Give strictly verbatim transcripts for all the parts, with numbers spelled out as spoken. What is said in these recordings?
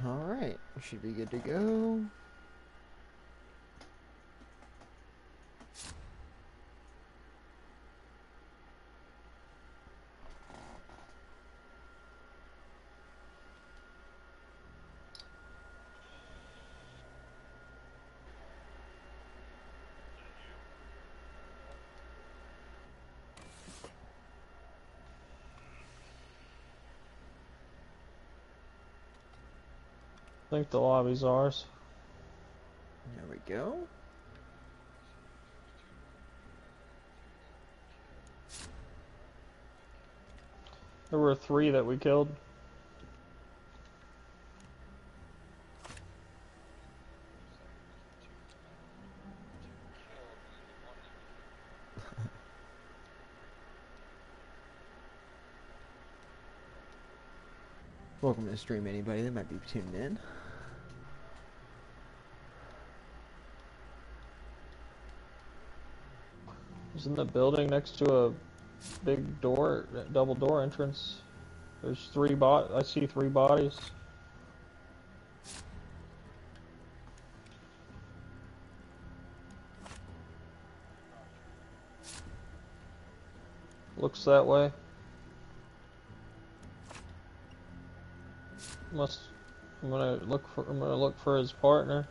Alright, we should be good to go. I think the lobby's ours. There we go. There were three that we killed. Welcome to the stream, anybody that might be tuned in. He's in the building next to a big door, double door entrance. There's three bot. I see three bodies. Looks that way. Must. I'm gonna look for. I'm gonna look for his partner.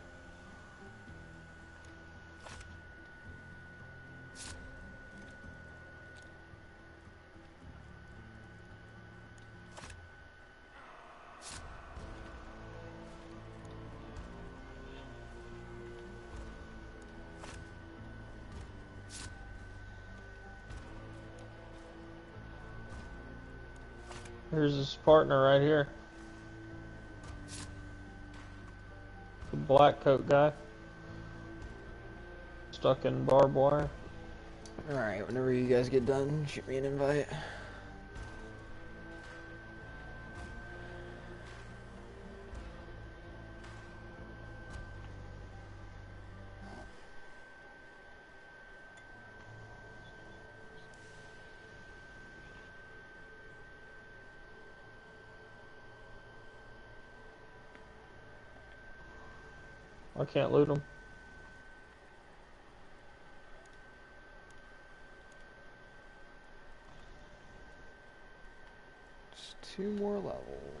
Here's his partner right here. The black coat guy. Stuck in barbed wire. Alright, whenever you guys get done, shoot me an invite. I can't loot him. Just two more levels.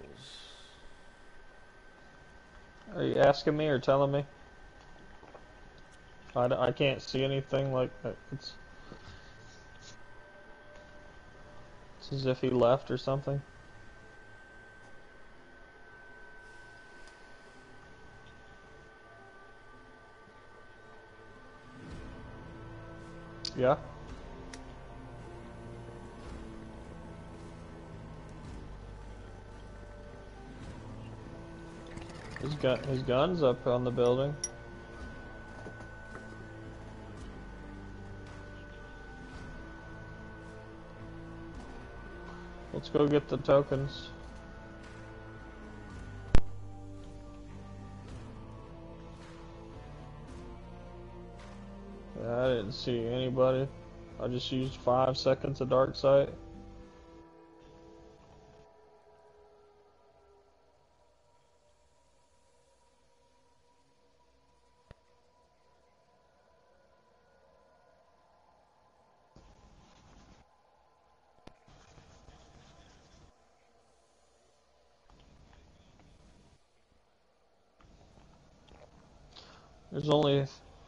Are you asking me or telling me? I, I can't see anything like that. It's, it's as if he left or something. Yeah. He's got his guns up on the building. Let's go get the tokens. Yeah, I didn't see anybody. I just used five seconds of dark sight. There's only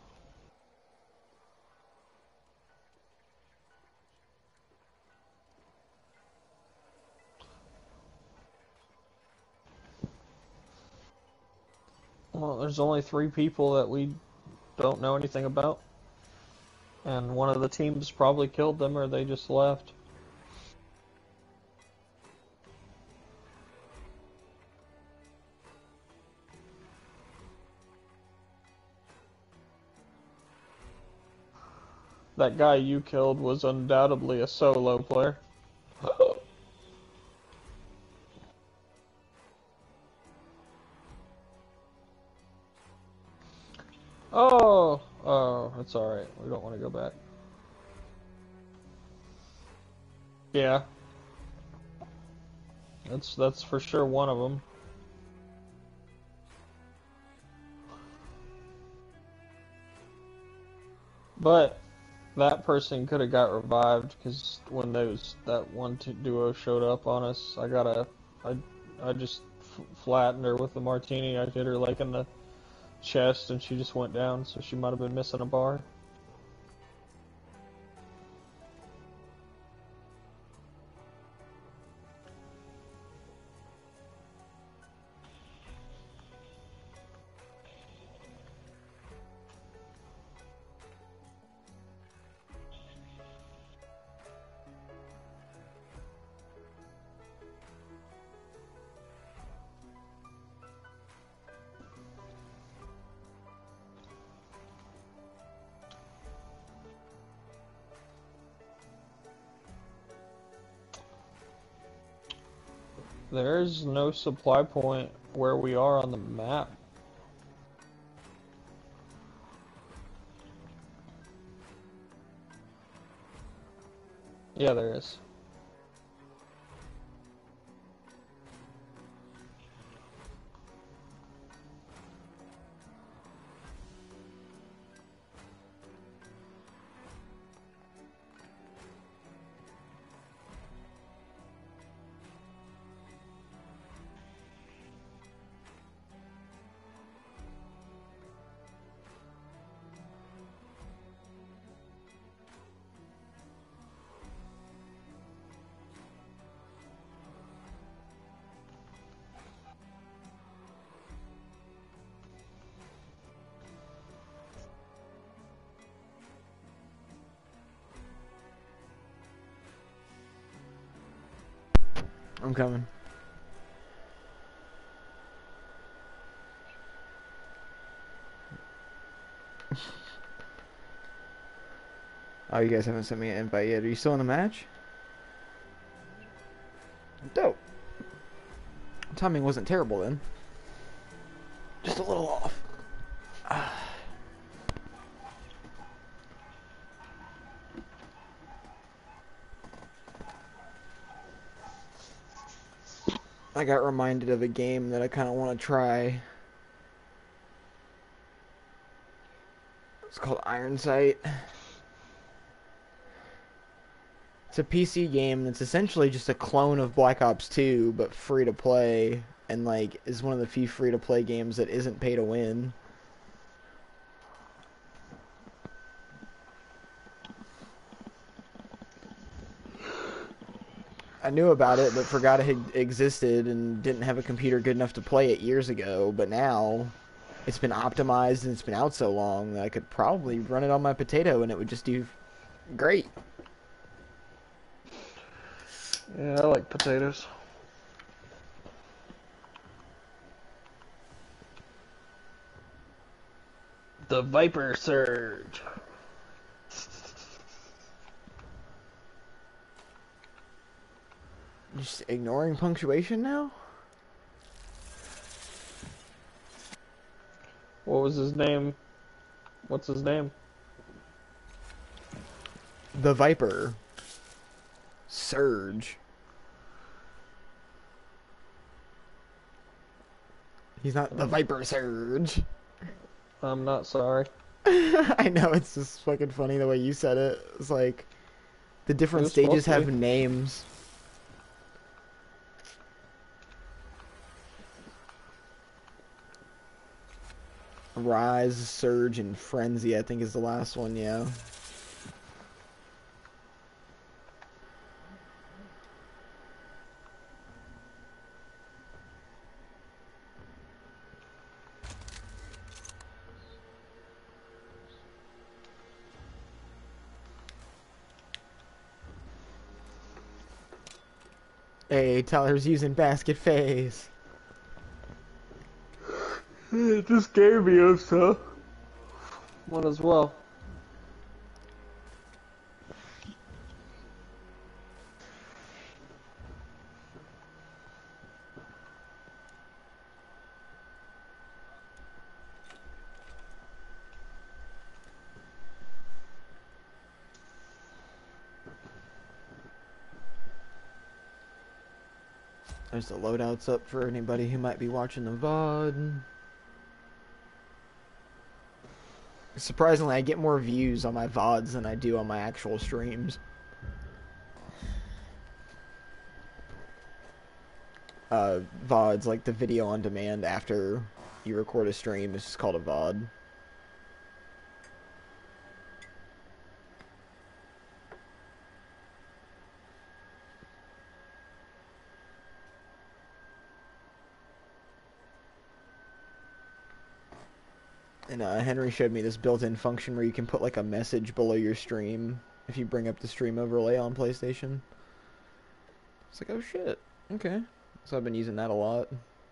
well, there's only three people that we don't know anything about. And one of the teams probably killed them or they just left. That guy you killed was undoubtedly a solo player. Oh, oh, it's alright. We don't want to go back. Yeah. That's, that's for sure one of them. But that person could have got revived because when those that one two duo showed up on us, I got a, I, I just f flattened her with the martini. I hit her like in the chest, and she just went down. So she might have been missing a bar. There's no supply point where we are on the map. Yeah, there is. I'm coming. Oh, you guys haven't sent me an invite yet. Are you still in the match? Dope. Timing wasn't terrible then. Just a little off. I got reminded of a game that I kind of want to try. It's called Iron Sight. It's a P C game that's essentially just a clone of Black Ops two, but free to play, and like is one of the few free to play games that isn't pay to win. I knew about it, but forgot it had existed and didn't have a computer good enough to play it years ago. But now, it's been optimized and it's been out so long that I could probably run it on my potato and it would just do great. Yeah, I like potatoes. The Viper Surge. Just ignoring punctuation now? What was his name? What's his name? The Viper Surge. He's not the Viper Surge. I'm not sorry. I know, it's just fucking funny the way you said it. It's like the different stages have names. Rise, Surge, and Frenzy, I think is the last one, yeah. Hey, Tyler's using basket phase. It just gave me a stuff. One as well. There's the loadouts up for anybody who might be watching the V O D. Surprisingly, I get more views on my V O Ds than I do on my actual streams. Uh, V O Ds, like the video on demand after you record a stream, is just called a V O D. And uh, Henry showed me this built-in function where you can put like a message below your stream if you bring up the stream overlay on PlayStation. It's like, oh shit, okay. So I've been using that a lot.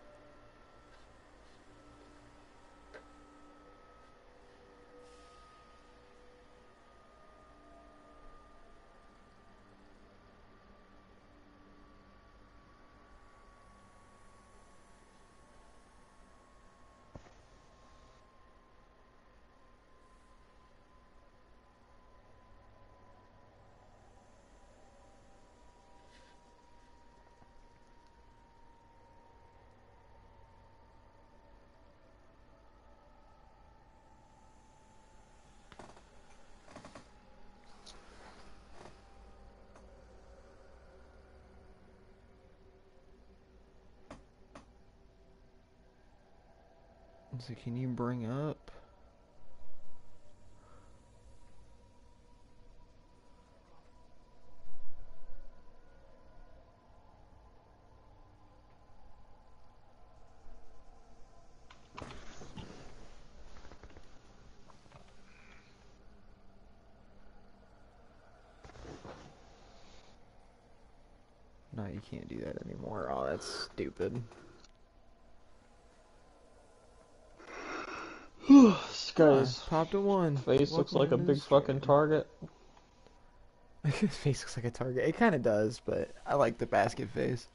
So can you bring up? No, you can't do that anymore. Oh, that's stupid. This guy's ah, popped a one. face Welcome looks like a big fucking target. His face looks like a target. It kind of does, but I like the basket face.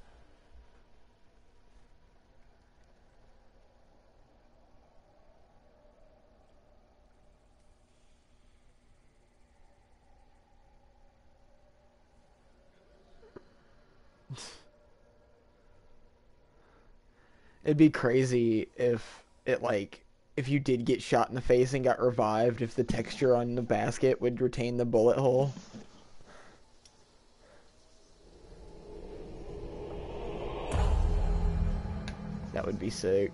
It'd be crazy if it like if you did get shot in the face and got revived, if the texture on the basket would retain the bullet hole. That would be sick.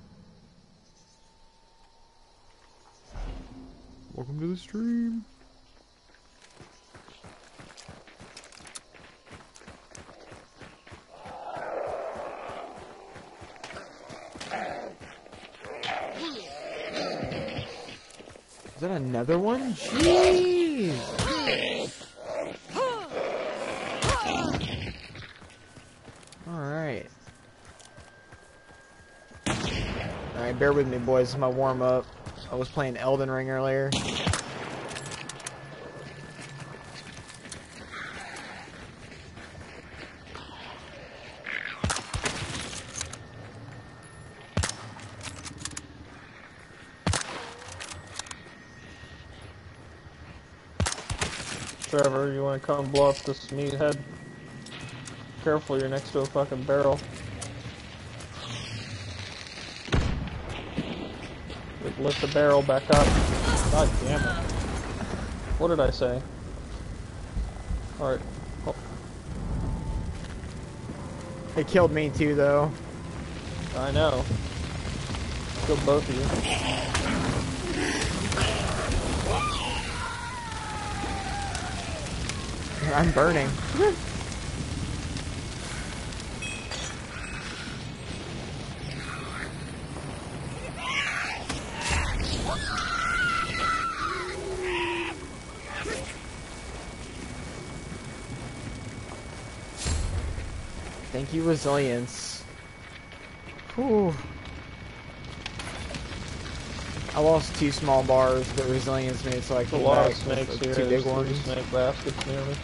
Welcome to the stream. Is that another one? Jeez! Alright. Alright, bear with me, boys. This is my warm-up. I was playing Elden Ring earlier. Trevor, you want to come blow up this meathead? Careful, you're next to a fucking barrel. Lift the barrel back up. God damn it. What did I say? Alright. Oh. It killed me too, though. I know. Killed both of you. I'm burning. Thank you, resilience. Whew. I lost two small bars, but resilience made it so I came a lot back of snakes with here. two big There's ones. three snake baskets near me.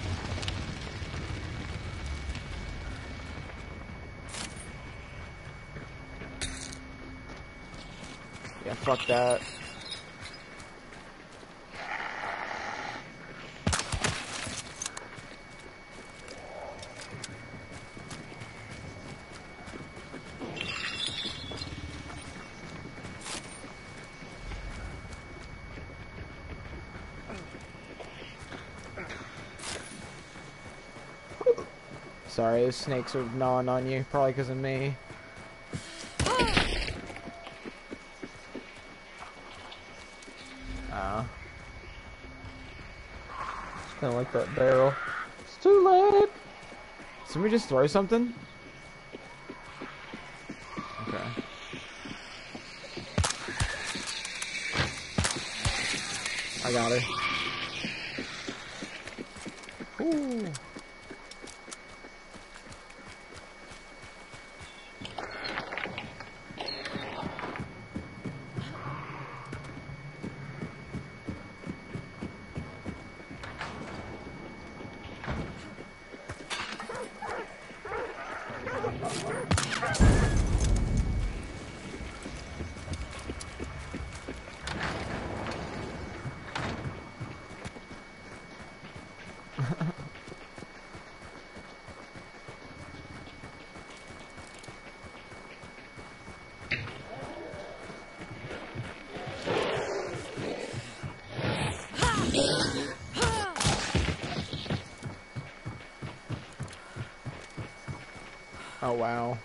Yeah, fuck that. Sorry, those snakes are gnawing on you, probably because of me. Uh. It's kind of like that barrel. It's too late! Somebody just throw something? Okay. I got her. Ooh. Oh, wow.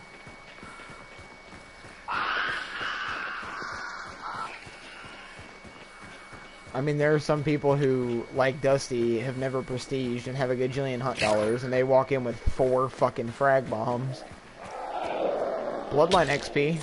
I mean, there are some people who, like Dusty, have never prestiged and have a gajillion hunt dollars, and they walk in with four fucking frag bombs. Bloodline X P.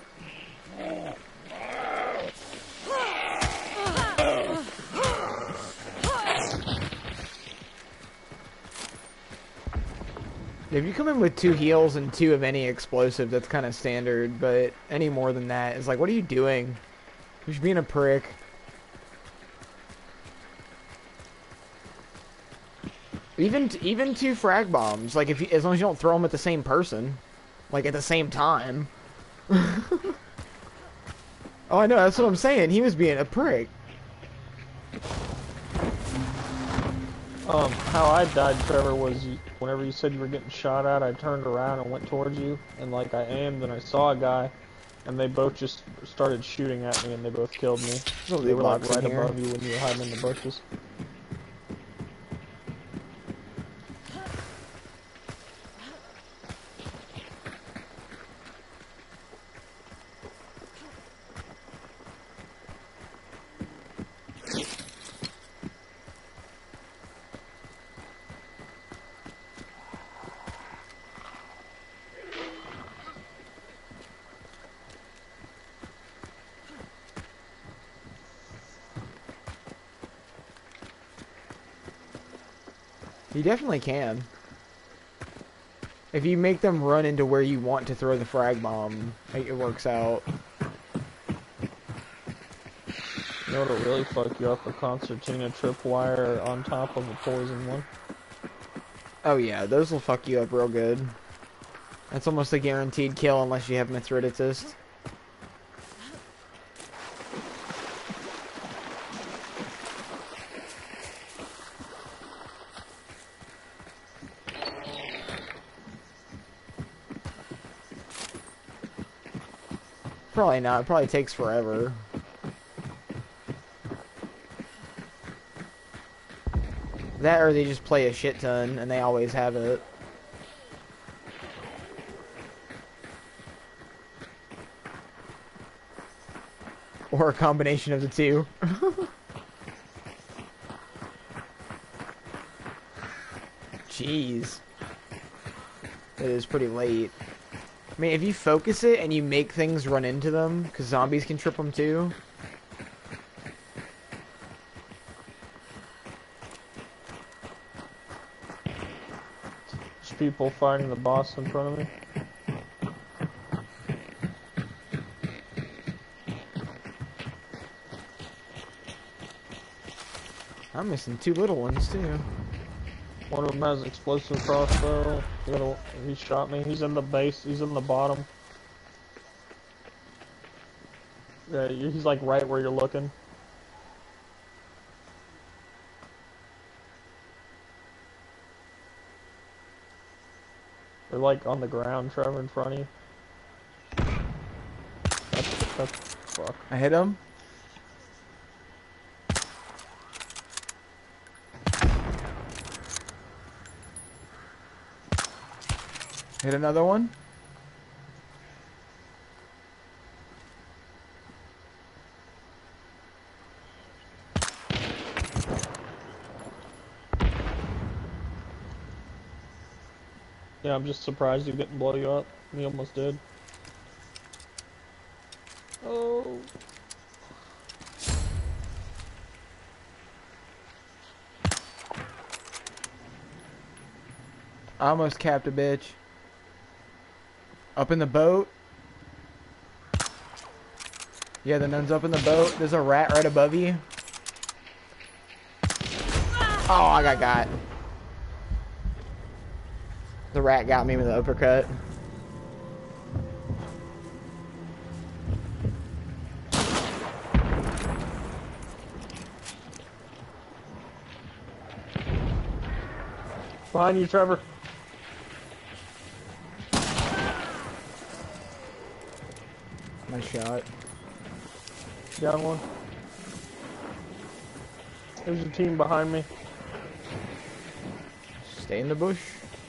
If you come in with two heals and two of any explosive, that's kind of standard, but any more than that, it's like, what are you doing? You're just being a prick. Even even two frag bombs, like if you, as long as you don't throw them at the same person, like at the same time. Oh, I know, that's what I'm saying. He was being a prick. Um, how I died, Trevor, was you, whenever you said you were getting shot at, I turned around and went towards you, and like I aimed and I saw a guy, and they both just started shooting at me, and they both killed me. So they were like right above you when you were hiding in the bushes. You definitely can. If you make them run into where you want to throw the frag bomb, it works out. You know what'll really fuck you up? A concertina tripwire on top of a poison one. Oh yeah, those will fuck you up real good. That's almost a guaranteed kill unless you have Mithridatist. Probably not. It probably takes forever. That or they just play a shit ton and they always have it. Or a combination of the two. Jeez. It is pretty late. I mean, if you focus it and you make things run into them, because zombies can trip them too. There's people fighting the boss in front of me. I'm missing two little ones too. One of them has an explosive crossbow. The other, he shot me. He's in the base. He's in the bottom. Yeah, he's like right where you're looking. They're like on the ground, Trevor, in front of you. That's, that's, fuck. I hit him. Hit another one. Yeah, I'm just surprised he didn't blow you up. He almost did. Oh. I almost capped a bitch. Up in the boat. Yeah, the nun's up in the boat. There's a rat right above you. Oh, I got got. The rat got me with the uppercut. Behind you, Trevor. Nice shot. Down one. There's a team behind me. Stay in the bush.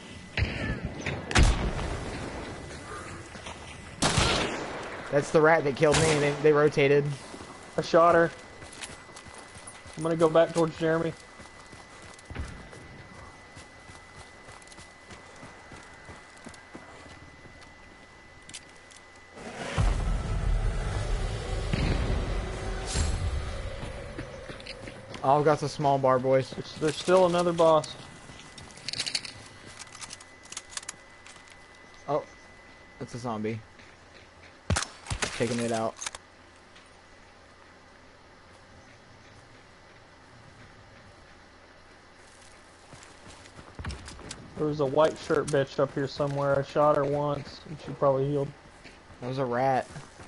That's the rat that killed me. They, they rotated. I shot her. I'm gonna go back towards Jeremy. All got the small bar, boys. There's, there's still another boss. Oh, that's a zombie. Taking it out. There was a white shirt bitch up here somewhere. I shot her once, and she probably healed. That was a rat.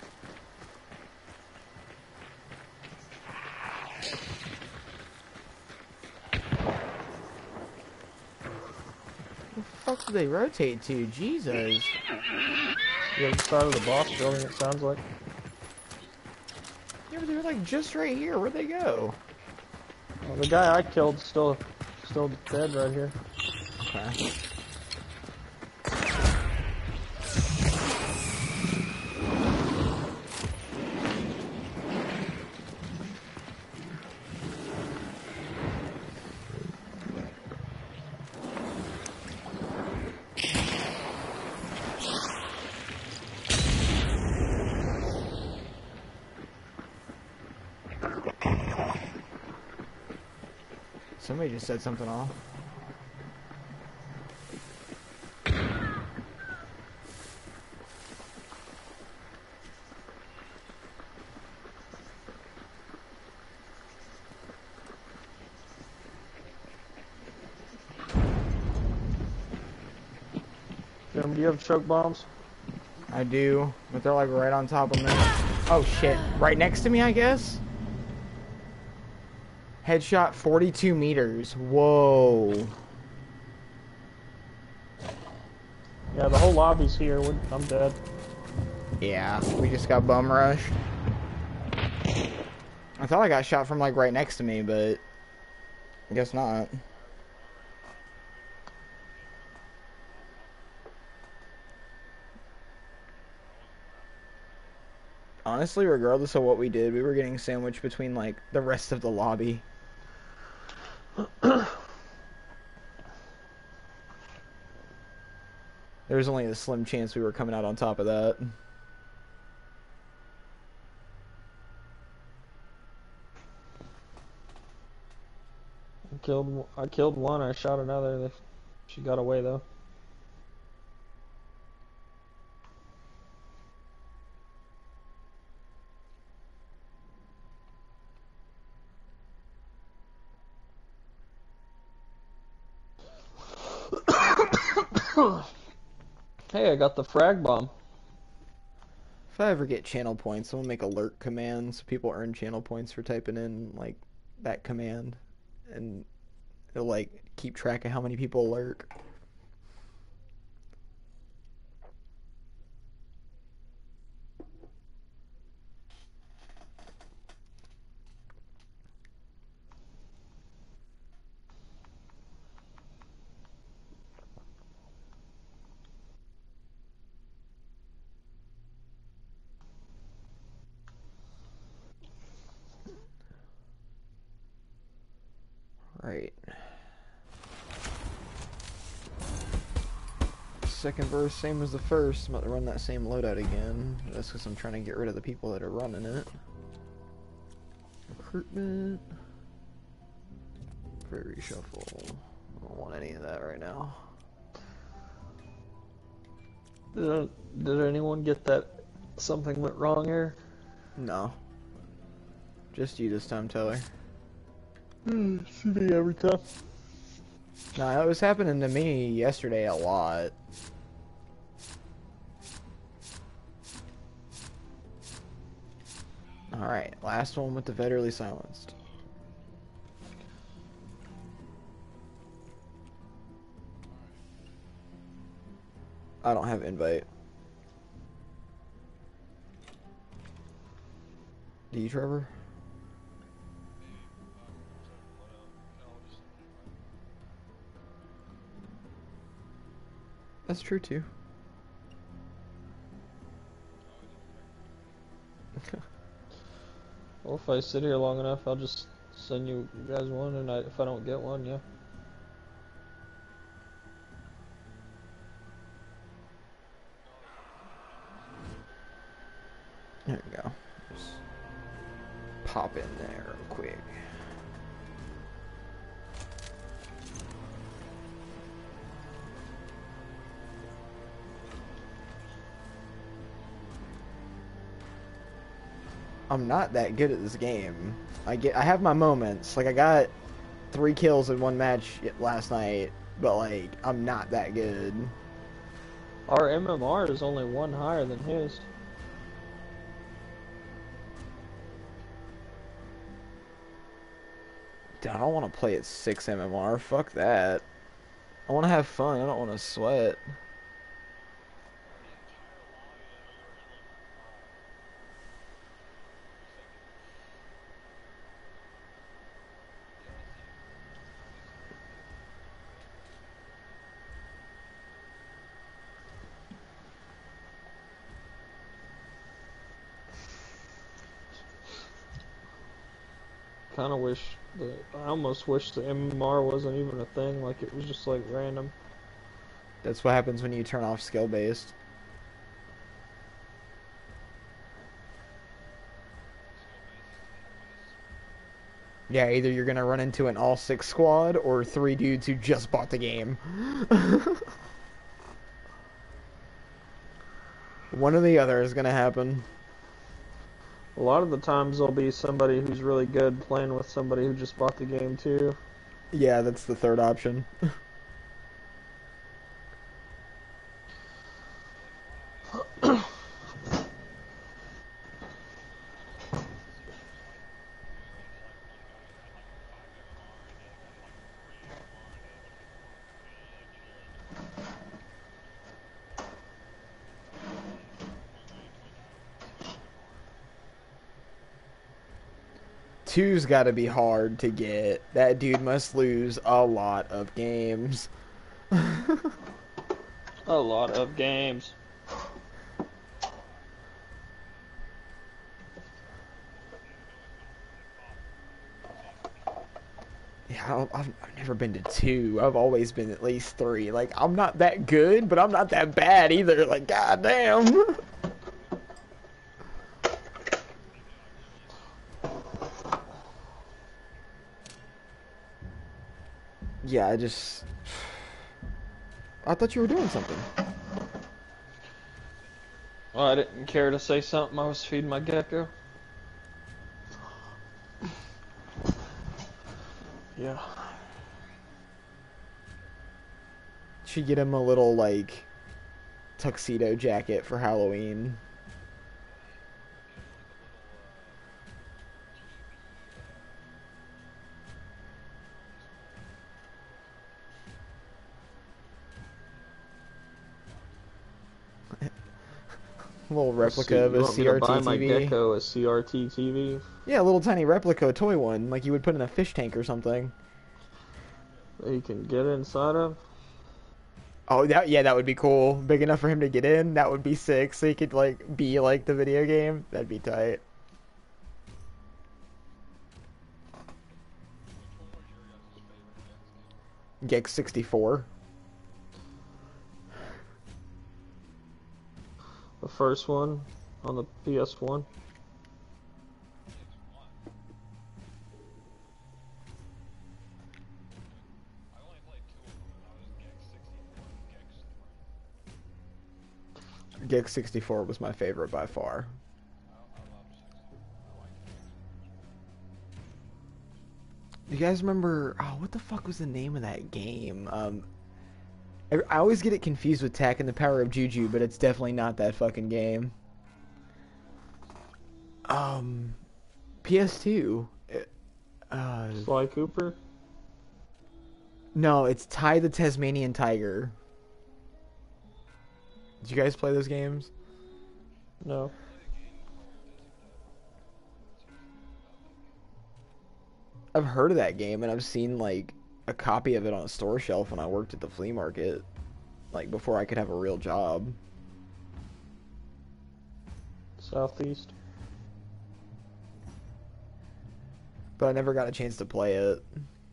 Where the fuck do they rotate to? Jesus. The other side of the boss building, it sounds like. Yeah, but they were like just right here. Where'd they go? Well, the guy I killed still, still dead right here. Okay. Somebody just set something off. Jim, do you have choke bombs? I do, but they're like right on top of me. Oh shit. Right next to me, I guess? Headshot forty-two meters. Whoa. Yeah, the whole lobby's here. We're, I'm dead. Yeah, we just got bum rushed. I thought I got shot from like right next to me, but I guess not. Honestly, regardless of what we did, we were getting sandwiched between like the rest of the lobby. There was only a slim chance we were coming out on top of that. I killed. I killed one. I shot another. She got away though. Hey, I got the frag bomb. If I ever get channel points, I'll make alert commands so people earn channel points for typing in like that command, and it'll like keep track of how many people lurk. Alright. Second verse, same as the first. I'm about to run that same loadout again. That's because I'm trying to get rid of the people that are running it. Recruitment. Prairie reshuffle. I don't want any of that right now. Did, did anyone get that something went wrong here? No. Just you this time, Taylor. It's me every time. No, it was happening to me yesterday a lot. Alright, last one with the federally silenced. I don't have invite. Do you, Trevor? That's true too. Well, if I sit here long enough, I'll just send you guys one, and I, if I don't get one, yeah. There we go. Just pop in there real quick. I'm not that good at this game. I get, I have my moments. Like I got three kills in one match last night, but like I'm not that good. Our M M R is only one higher than his. Dude, I don't want to play at six M M R. Fuck that. I want to have fun. I don't want to sweat. Kind of wish the I almost wish the M M R wasn't even a thing. Like it was just like random. That's what happens when you turn off skill based. Yeah, either you're gonna run into an all six squad or three dudes who just bought the game. One or the other is gonna happen. A lot of the times there'll be somebody who's really good playing with somebody who just bought the game too. Yeah, that's the third option. Two's gotta be hard to get. That dude must lose a lot of games. A lot of games. Yeah, I've, I've never been to two. I've always been at least three. Like, I'm not that good, but I'm not that bad either. Like, goddamn. Yeah, I just... I thought you were doing something. Well, I didn't care to say something. I was feeding my gecko. Yeah. Should get him a little, like, tuxedo jacket for Halloween. A little replica of a C R T buy T V. my gecko a C R T T V? Yeah, a little tiny replica toy one, like you would put in a fish tank or something. That he can get inside of? Oh, that yeah, that would be cool. Big enough for him to get in. That would be sick. So he could like be like the video game. That'd be tight. Gex sixty-four. The first one on the P S one. Gex sixty-four was my favorite by far. You guys remember, oh, what the fuck was the name of that game? Um, I, I always get it confused with Tack and the Power of Juju, but it's definitely not that fucking game. Um, P S two. Uh, Sly Cooper? No, it's Ty the Tasmanian Tiger. Did you guys play those games? No. I've heard of that game, and I've seen, like, a copy of it on a store shelf when I worked at the flea market. Like, before I could have a real job. Southeast. But I never got a chance to play it.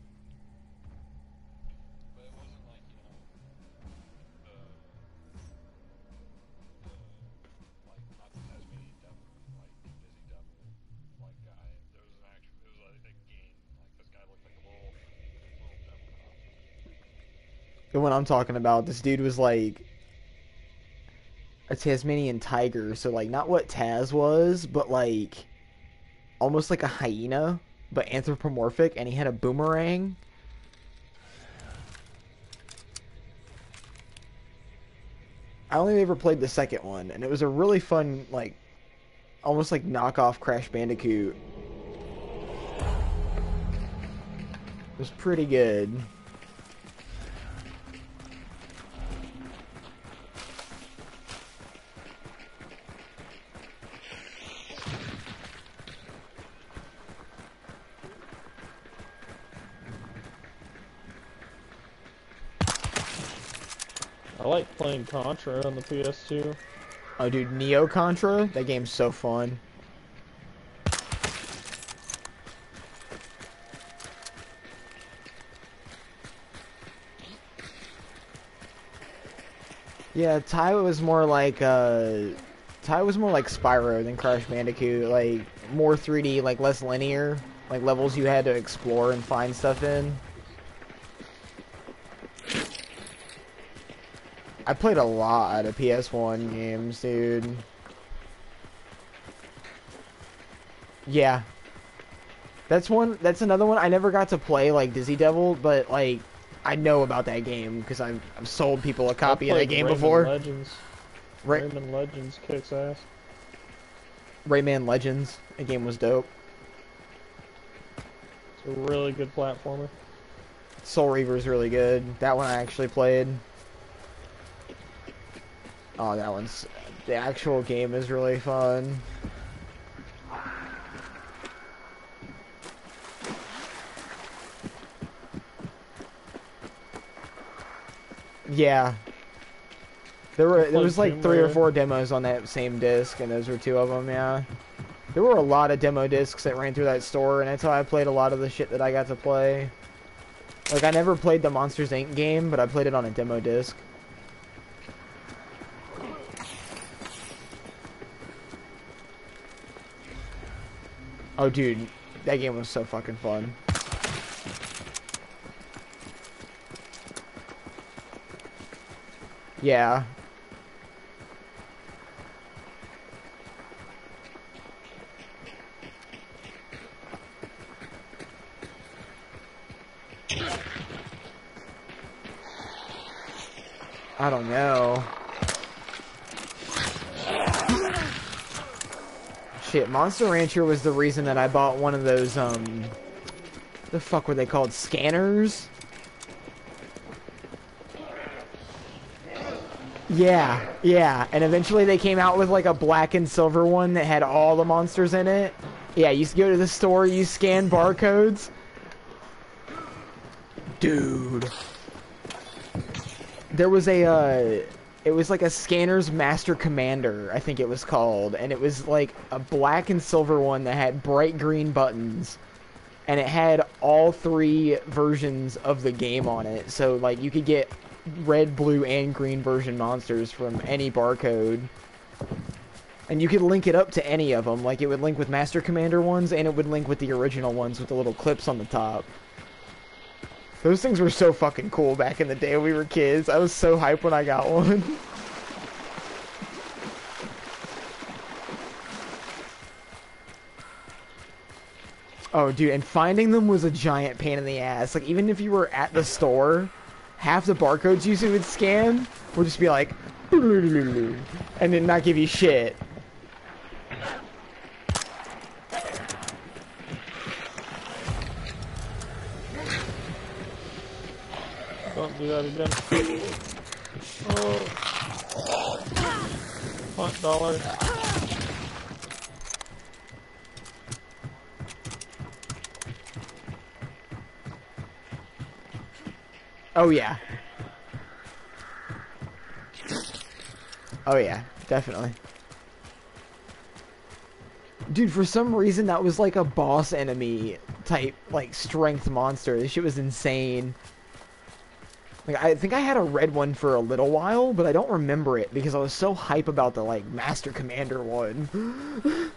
The one I'm talking about, this dude was like a Tasmanian tiger, so like not what Taz was, but like almost like a hyena, but anthropomorphic, and he had a boomerang. I only ever played the second one, and it was a really fun, like, almost like knockoff Crash Bandicoot. It was pretty good. I like playing Contra on the P S two. Oh, dude, Neo Contra? That game's so fun. Yeah, Ty was more like, uh... Ty was more like Spyro than Crash Bandicoot. Like, more three D, like, less linear. Like, levels you had to explore and find stuff in. I played a lot of P S one games, dude. Yeah. That's one, that's another one. I never got to play, like, Dizzy Devil, but, like, I know about that game, because I've, I've sold people a copy of that game Rayman before. Legends. Ray Rayman Legends kicks ass. Rayman Legends. The game was dope. It's a really good platformer. Soul Reaver's really good. That one I actually played. Oh, that one's... The actual game is really fun. Yeah. There were there was like three or four demos on that same disc, and those were two of them, yeah. There were a lot of demo discs that ran through that store, and that's how I played a lot of the shit that I got to play. Like, I never played the Monsters, Incorporated game, but I played it on a demo disc. Oh, dude, that game was so fucking fun. Yeah. I don't know. Shit, Monster Rancher was the reason that I bought one of those, um... the fuck were they called? Scanners? Yeah, yeah. And eventually they came out with like a black and silver one that had all the monsters in it. Yeah, you used to go to the store, you scan barcodes. Dude. There was a, uh... it was like a Scanner's Master Commander, I think it was called. And it was like a black and silver one that had bright green buttons. and it had all three versions of the game on it. So like you could get red, blue, and green version monsters from any barcode. And you could link it up to any of them. Like, it would link with Master Commander ones, and it would link with the original ones with the little clips on the top. Those things were so fucking cool back in the day when we were kids. I was so hyped when I got one. Oh, dude, and finding them was a giant pain in the ass. Like, even if you were at the store, half the barcodes you would scan would just be like, and then not give you shit. Don't do that again. Oh. Hunt dollar. Oh yeah. Oh yeah, definitely. Dude, for some reason that was like a boss enemy type, like, strength monster. This shit was insane. Like, I think I had a red one for a little while, but I don't remember it because I was so hype about the, like, Master Commander one.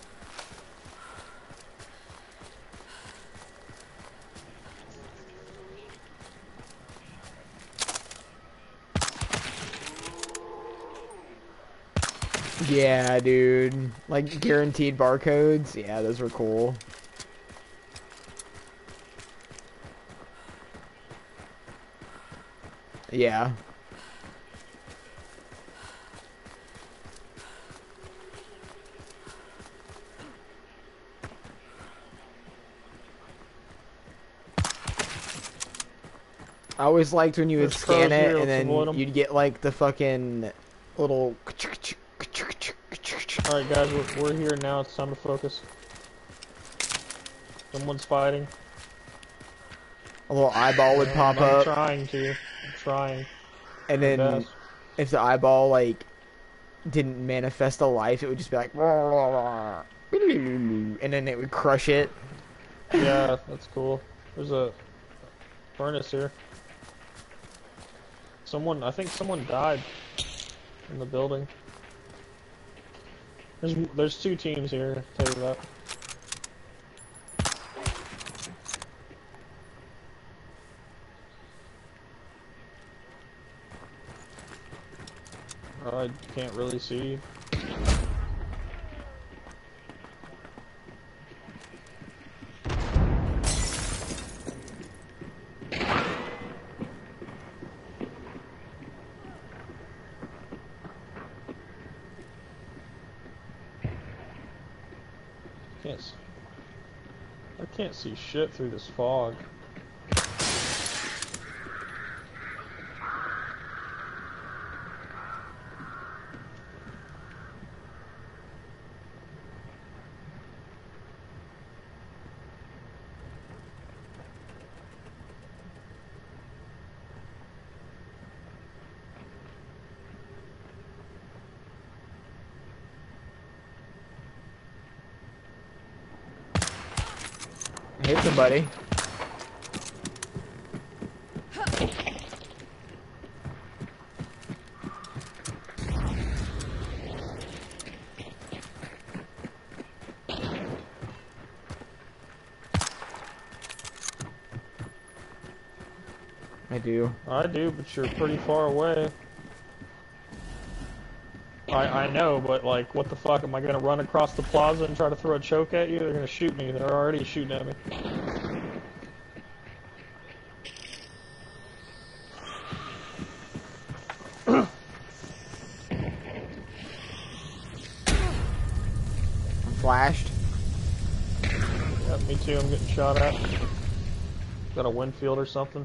Yeah, dude. Like, guaranteed barcodes. Yeah, those were cool. Yeah. I always liked when you would There's scan crows it here, and let's avoid then 'em. you'd get like the fucking little. Alright guys, we're, we're here now, it's time to focus. Someone's fighting. A little eyeball would pop I'm, I'm up, trying to. I'm trying. and My then best. if the eyeball like didn't manifest a life, it would just be like, and then it would crush it. Yeah, that's cool. There's a furnace here. Someone, I think someone died in the building. There's there's two teams here, I'll tell you that. I can't really see. Can't see. I can't see shit through this fog. Hit somebody. I do. I do, but you're pretty far away. I I know, but like, what the fuck? Am I gonna run across the plaza and try to throw a choke at you? They're gonna shoot me. They're already shooting at me. I'm flashed. Yeah, me too. I'm getting shot at. Got a Winfield or something.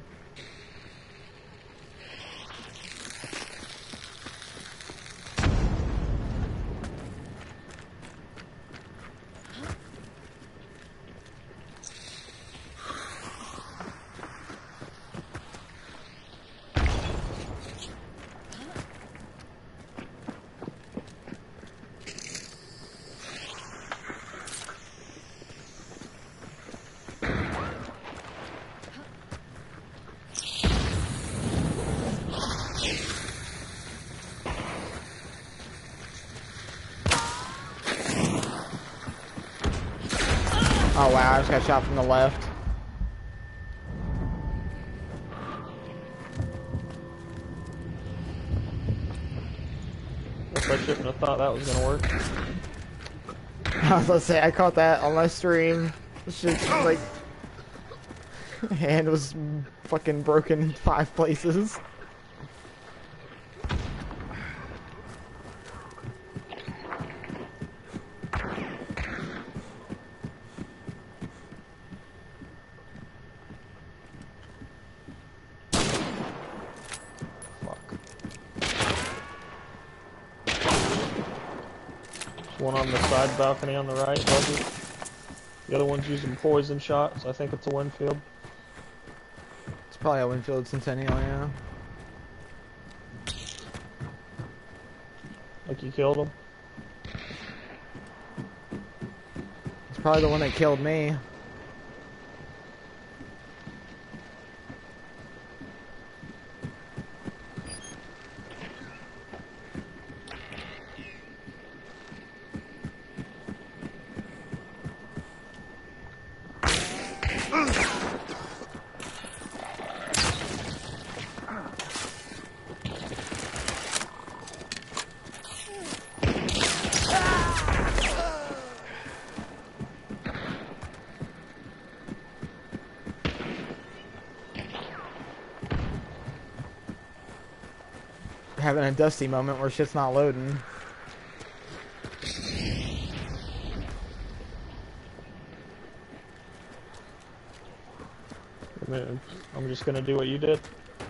Oh wow, I just got shot from the left. Guess I shouldn't have thought that was gonna work. I was gonna say, I caught that on my stream. Shit, like, hand was fucking broken in five places. One on the side balcony on the right, Buggy. The other one's using poison shots. I think it's a Winfield. It's probably a Winfield Centennial, yeah. Like you killed him. It's probably the one that killed me. Having a dusty moment where shit's not loading. I'm just gonna do what you did.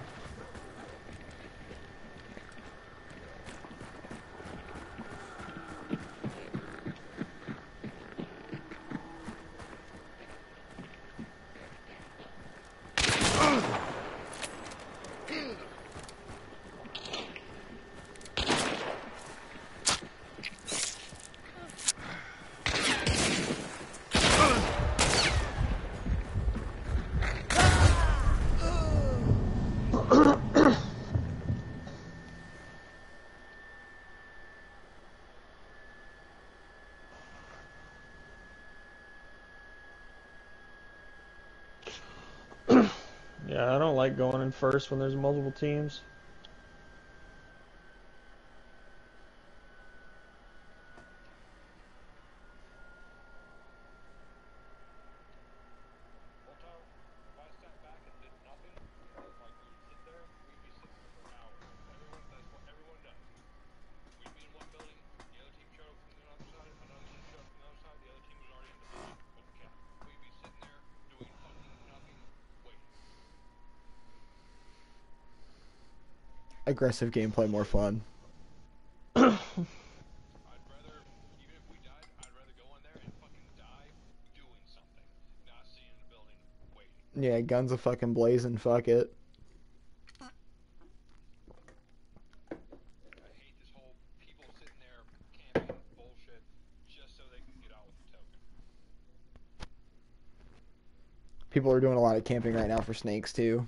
Yeah, I don't like going in first when there's multiple teams. Aggressive gameplay more fun. Yeah, guns a fucking blazing, fuck it. People are doing a lot of camping right now for snakes too.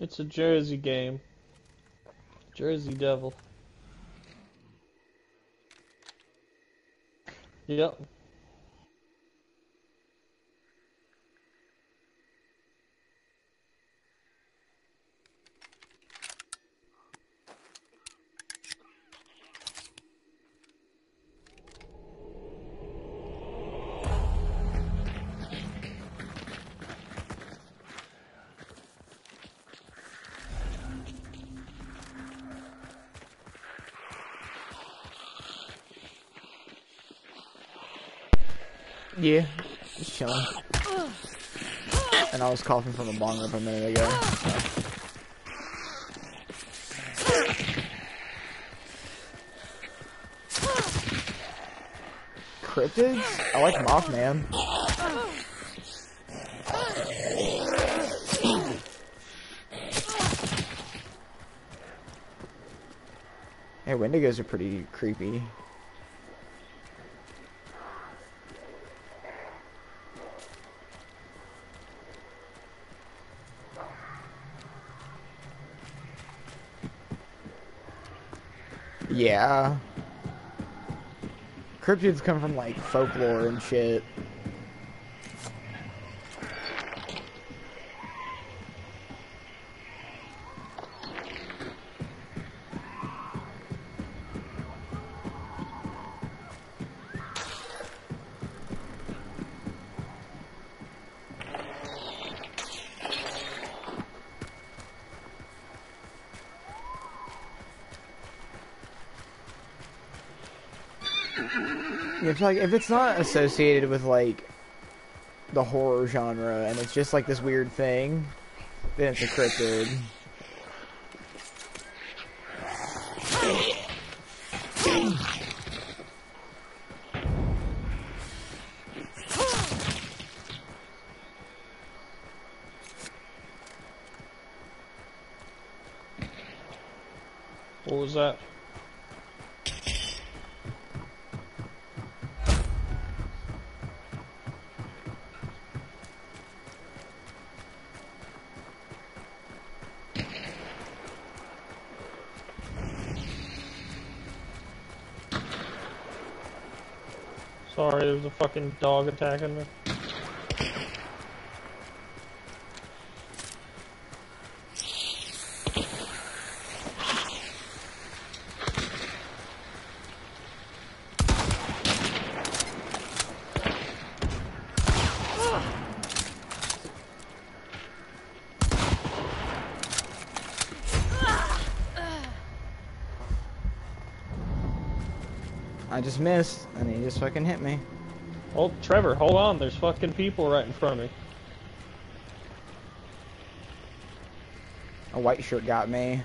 It's a Jersey game. Jersey Devil. Yep. Yeah, just chilling. And I was coughing from a bong rip a minute ago. Cryptids? I like Mothman. Hey, Wendigos are pretty creepy. Yeah. Cryptids come from like folklore and shit. If like if it's not associated with like the horror genre and it's just like this weird thing, then it's a cryptid. What was that? Sorry, there's a fucking dog attacking me. I just missed, and he just fucking hit me. Oh, Trevor, hold on. There's fucking people right in front of me. A white shirt got me.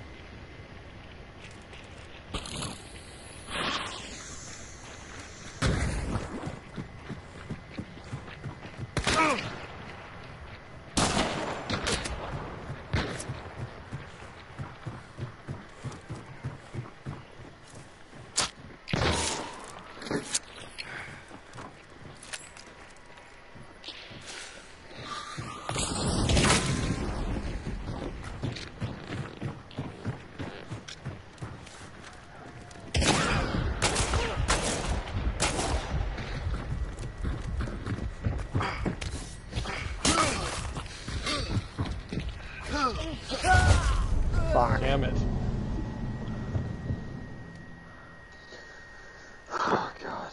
Fuck. Damn it. Oh, God.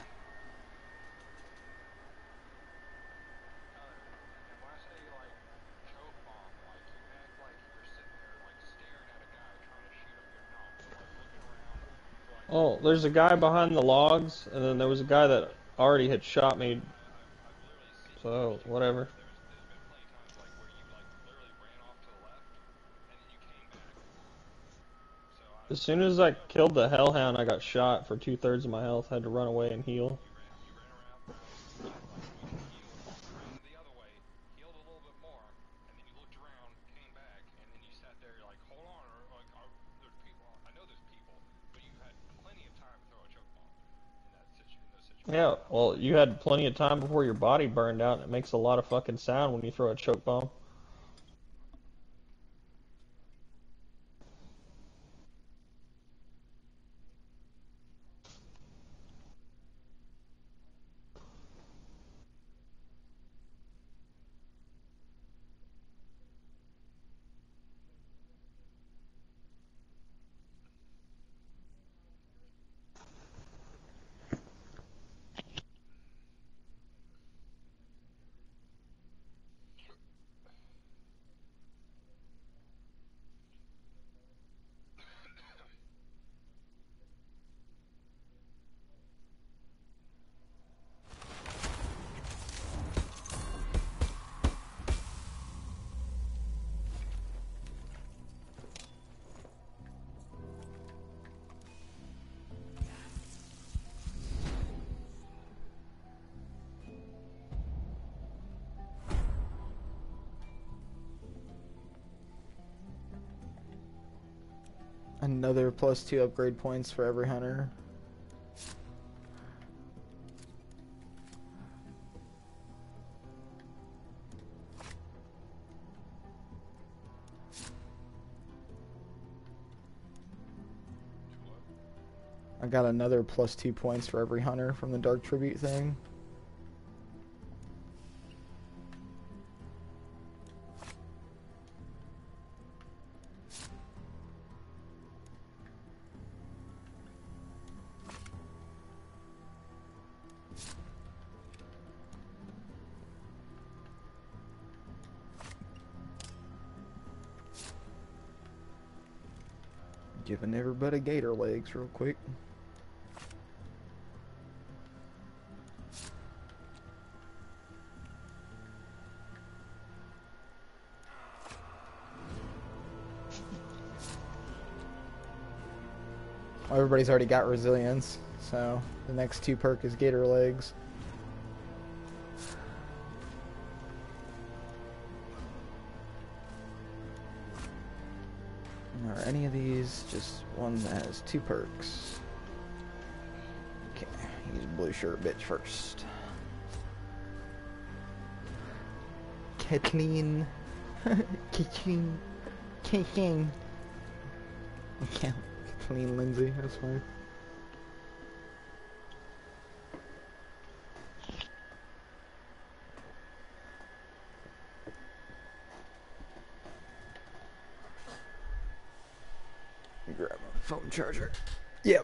Oh, there's a guy behind the logs, and then there was a guy that already had shot me. So, whatever. As soon as I killed the hellhound, I got shot for two-thirds of my health. I had to run away and heal. Yeah, well, you had plenty of time before your body burned out, and it makes a lot of fucking sound when you throw a choke bomb. Another plus two upgrade points for every hunter. I got another plus two points for every hunter from the Dark Tribute thing. Giving everybody gator legs real quick. Well, everybody's already got resilience, so the next two perk is gator legs. Are any of these just one that has two perks? Okay, use blue shirt bitch first. Kathleen. Kathleen. Kathleen. Okay, Kathleen Lindsay, that's fine. Grab my phone charger. Yep.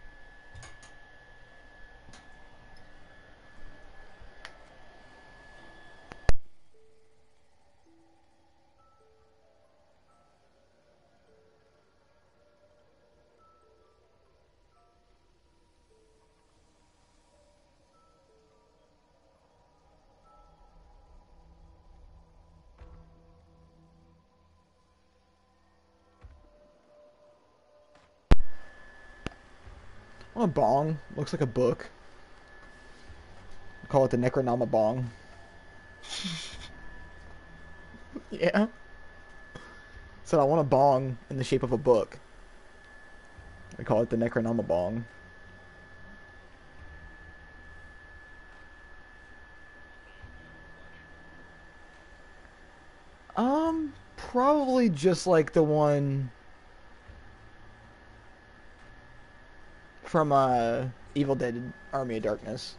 Oh, a bong. Looks like a book. I call it the Necronoma Bong. Yeah. Said I want a bong in the shape of a book. I call it the Necronoma Bong. Um, probably just like the one from uh, Evil Dead Army of Darkness.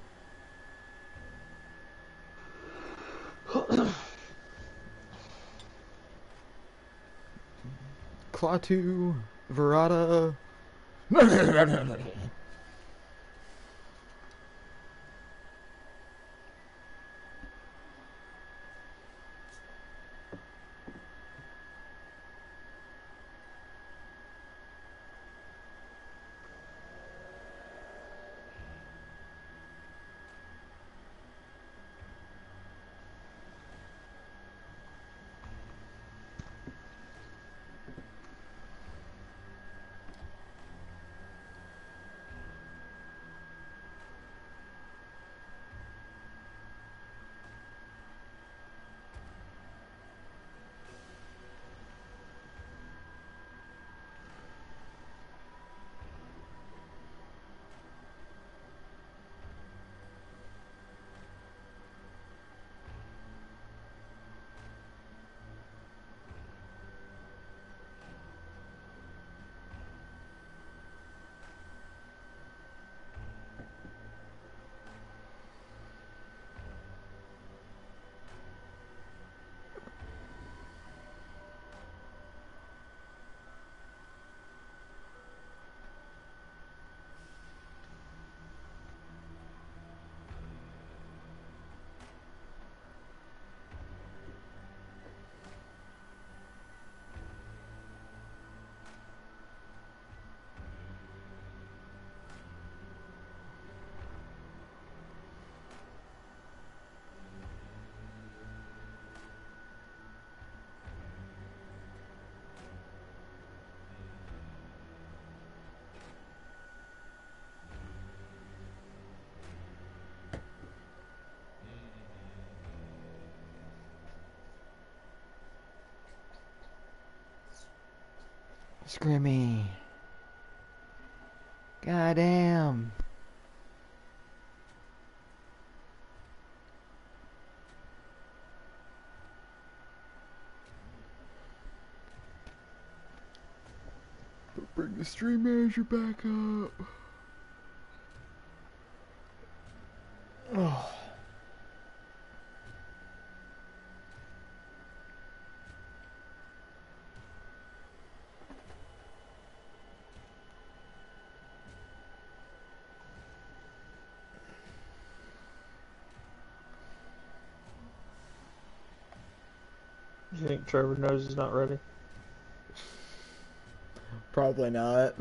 Klaatu, Verada. Scrimmy. God damn. Bring the stream manager back up. Oh. You think Trevor knows he's not ready? Probably not.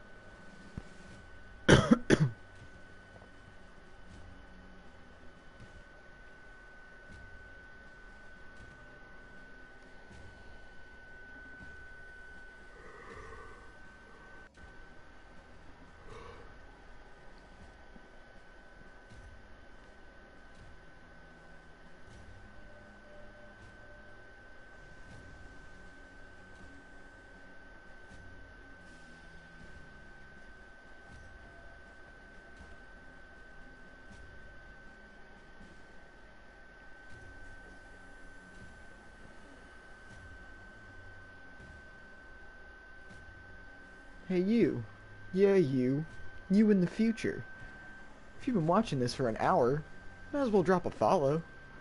Hey you. Yeah, you. You in the future. If you've been watching this for an hour, might as well drop a follow.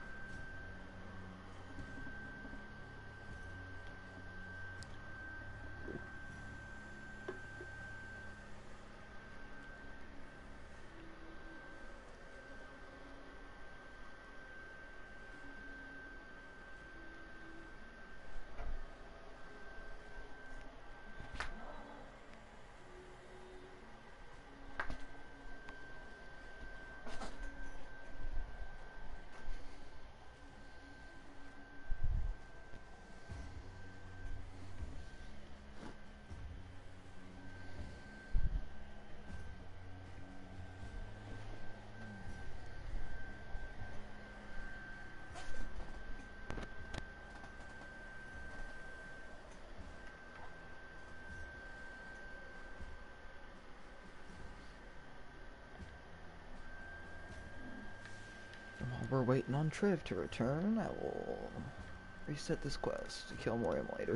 While we're waiting on Trev to return, I will reset this quest to kill more emulators.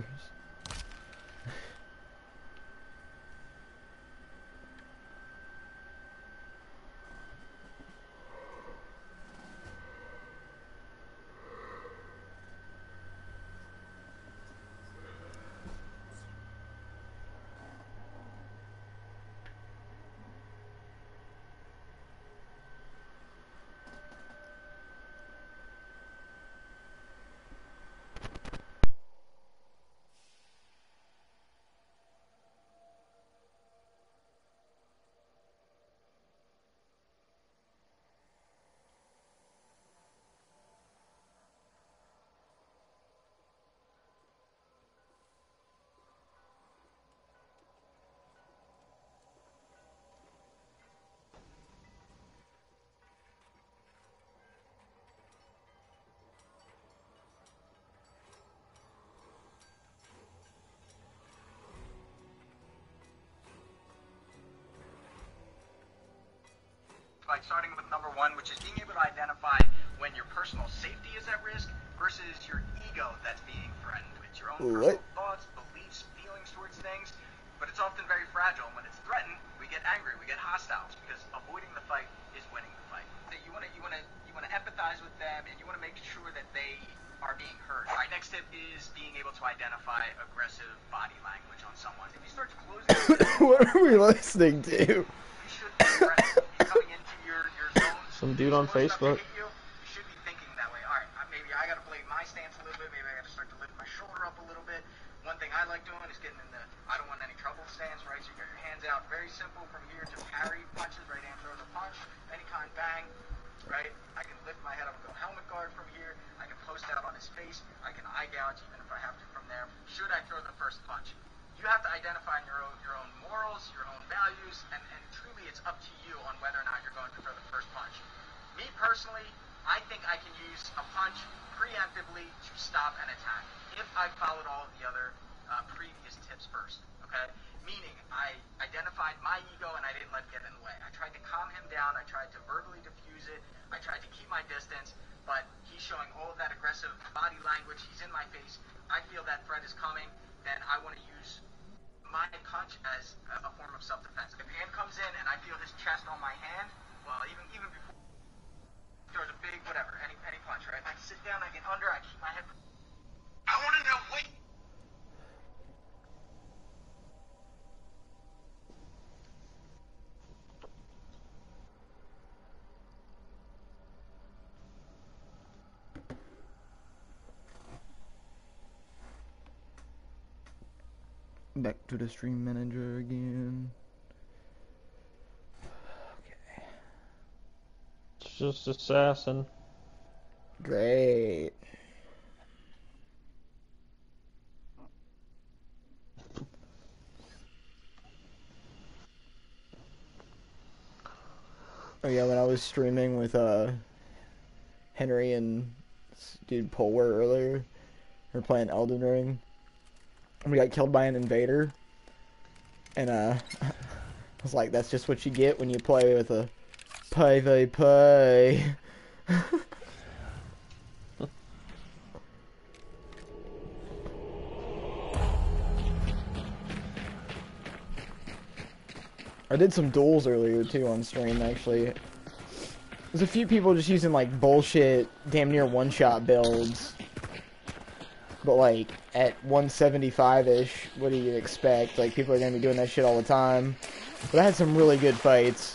Like starting with number one, which is being able to identify when your personal safety is at risk versus your ego that's being threatened. It's your own What? personal thoughts, beliefs, feelings towards things, but it's often very fragile. And when it's threatened, we get angry, we get hostile, because avoiding the fight is winning the fight. You want to, you want to, you want to empathize with them, and you want to make sure that they are being heard. All right, next tip is being able to identify aggressive body language on someone. If he starts closing, What are we listening to? you should be aggressive. Coming into your, your zone. Some dude on Facebook. You, you should be thinking that way. All right, maybe I got to play my stance a little bit. Maybe I got to start to lift my shoulder up a little bit. One thing I like doing is getting in the I don't want any trouble stance, right? So you got your hands out. Very simple from here to parry punches. Right hand throws a punch. Any kind, bang. Right? I can lift my head up and go helmet guard from here. I can post out on his face. I can eye gouge even if I have to from there. Should I throw the first punch? You have to identify your own your own morals, your own values, and, and truly it's up to you on whether or not you're going to throw the first punch. Me personally, I think I can use a punch preemptively to stop an attack if I followed all of the other uh, previous tips first, okay? Meaning I identified my ego and I didn't let tried to verbally diffuse it. I tried to keep my distance, but he's showing all of that aggressive body language. He's in my face. I feel that threat is coming. Then I want to use my punch as a, a form of self-defense. If hand comes in and I feel his chest on my hand, well, even even before he throws a big whatever, any any punch, right? I sit down, I get under, I keep my head. I want to know what. Back to the stream manager again. Okay. It's just assassin. Great. Oh yeah, when I was streaming with uh Henry and this dude Polar earlier, we were playing Elden Ring. We got killed by an invader, and uh, I was like, "That's just what you get when you play with a pay pay pay." I did some duels earlier too on stream. Actually, there's a few people just using like bullshit, damn near one-shot builds. But like at one seventy-five-ish, what do you expect? Like people are gonna be doing that shit all the time. But I had some really good fights.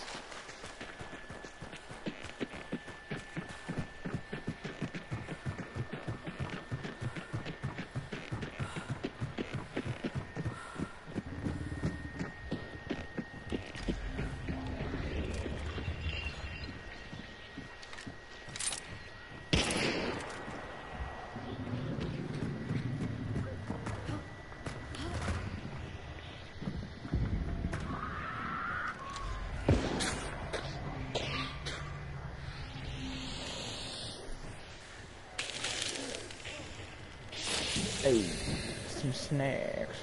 Hey, some snacks.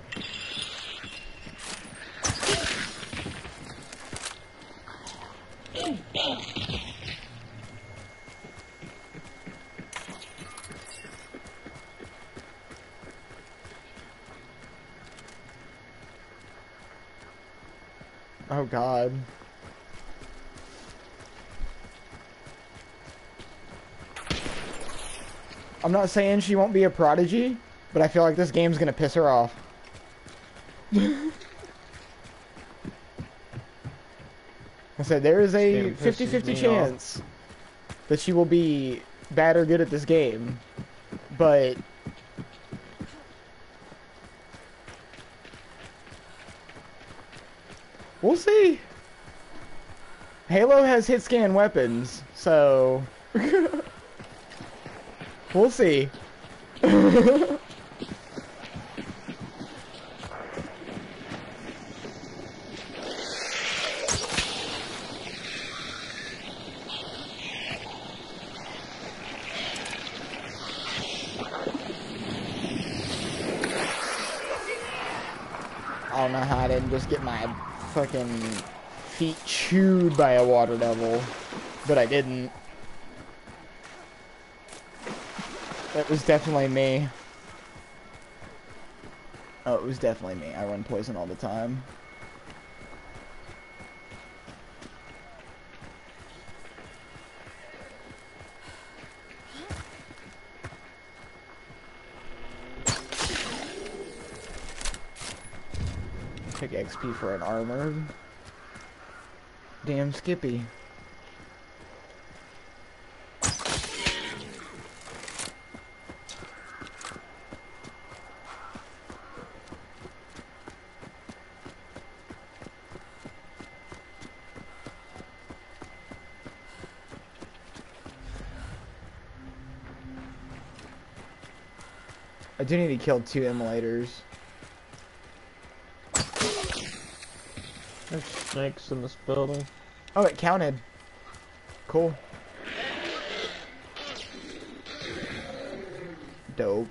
Oh God. I'm not saying she won't be a prodigy, but I feel like this game's gonna piss her off. I said there is a fifty fifty chance off. that she will be bad or good at this game, but we'll see. Halo has hit scan weapons, so we'll see. I don't know how I didn't just get my fucking feet chewed by a water devil, but I didn't. That was definitely me. Oh, it was definitely me. I run poison all the time. Pick X P for an armor. Damn Skippy. I do need to kill two immolators. There's snakes in this building. Oh, it counted. Cool. Dope.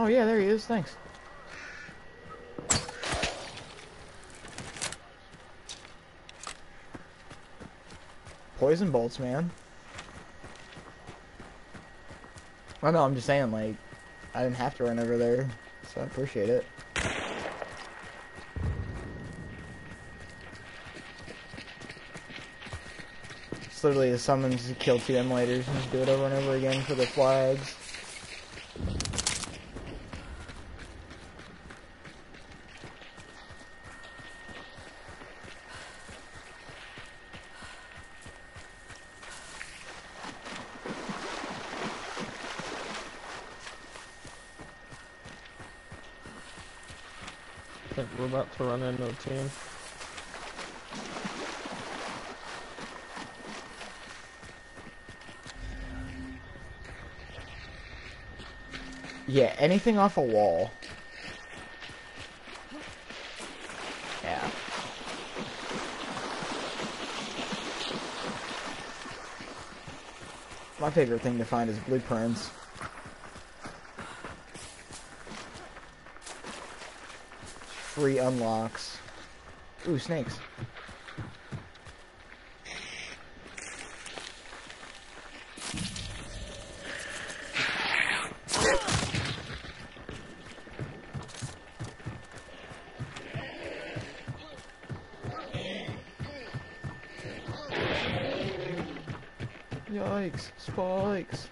Oh yeah, there he is. Thanks. Poison bolts, man. Oh no, I'm just saying, like, I didn't have to run over there, so I appreciate it. It's literally a summons to kill two emulators and just do it over and over again for the flags. I think we're about to run into a team. Yeah, anything off a wall. Yeah. My favorite thing to find is blueprints. Free unlocks. Ooh, snakes. Yikes, spikes.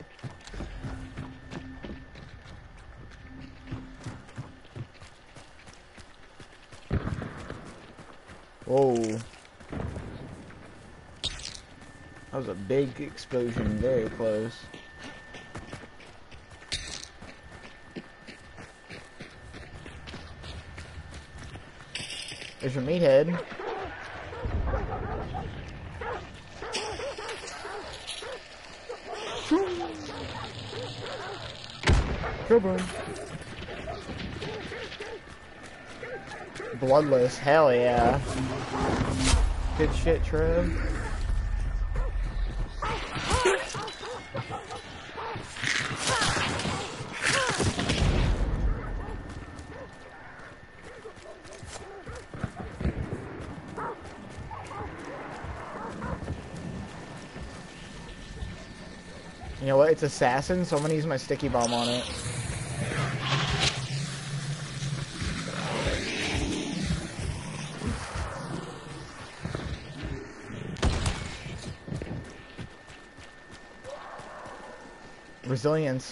Whoa. That was a big explosion, very close. There's your meathead. Kill boom. Bloodless, hell yeah. Good shit, Trev. You know what? It's assassin, so I'm gonna use my sticky bomb on it. Resilience.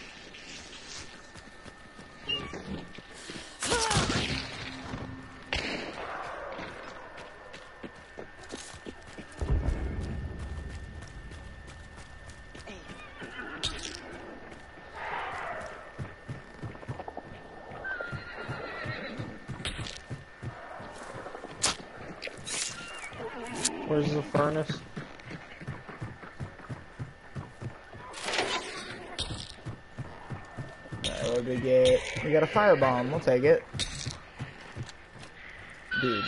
Where's the furnace? Alright, what did we get? We got a firebomb. We'll take it. Dude.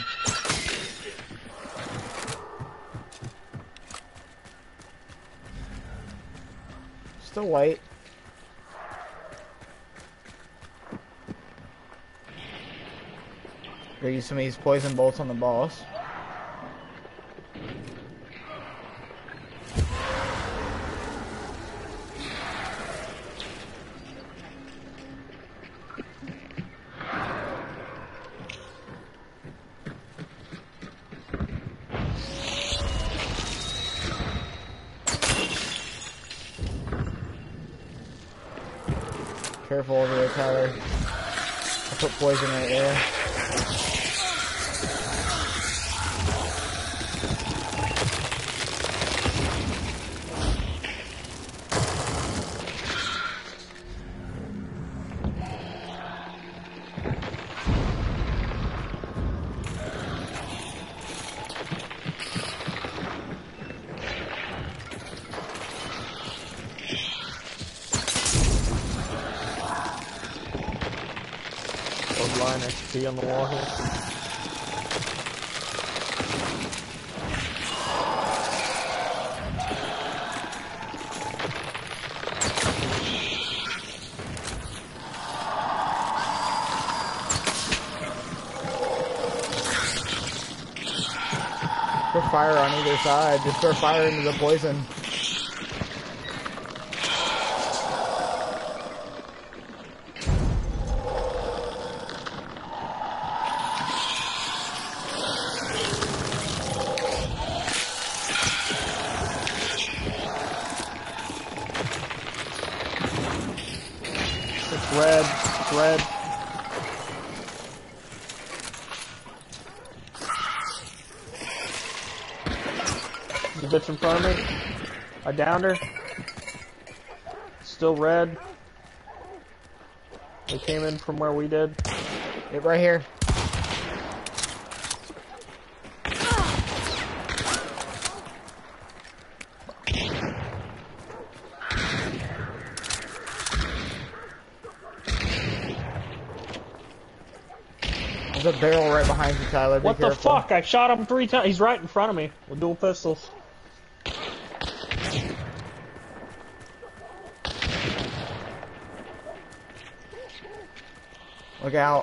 Still white. Gonna use some of these poison bolts on the boss. Careful over there, Tyler. I put poison right there. Line X P on the wall here. fire on either side. Just throw fire into the poison. It's red. It's red. The bitch in front of me. I downed her. Still red. They came in from where we did. It right here. There's a barrel right behind you, Tyler. Be What careful. the fuck? I shot him three times. He's right in front of me with dual pistols. Look out.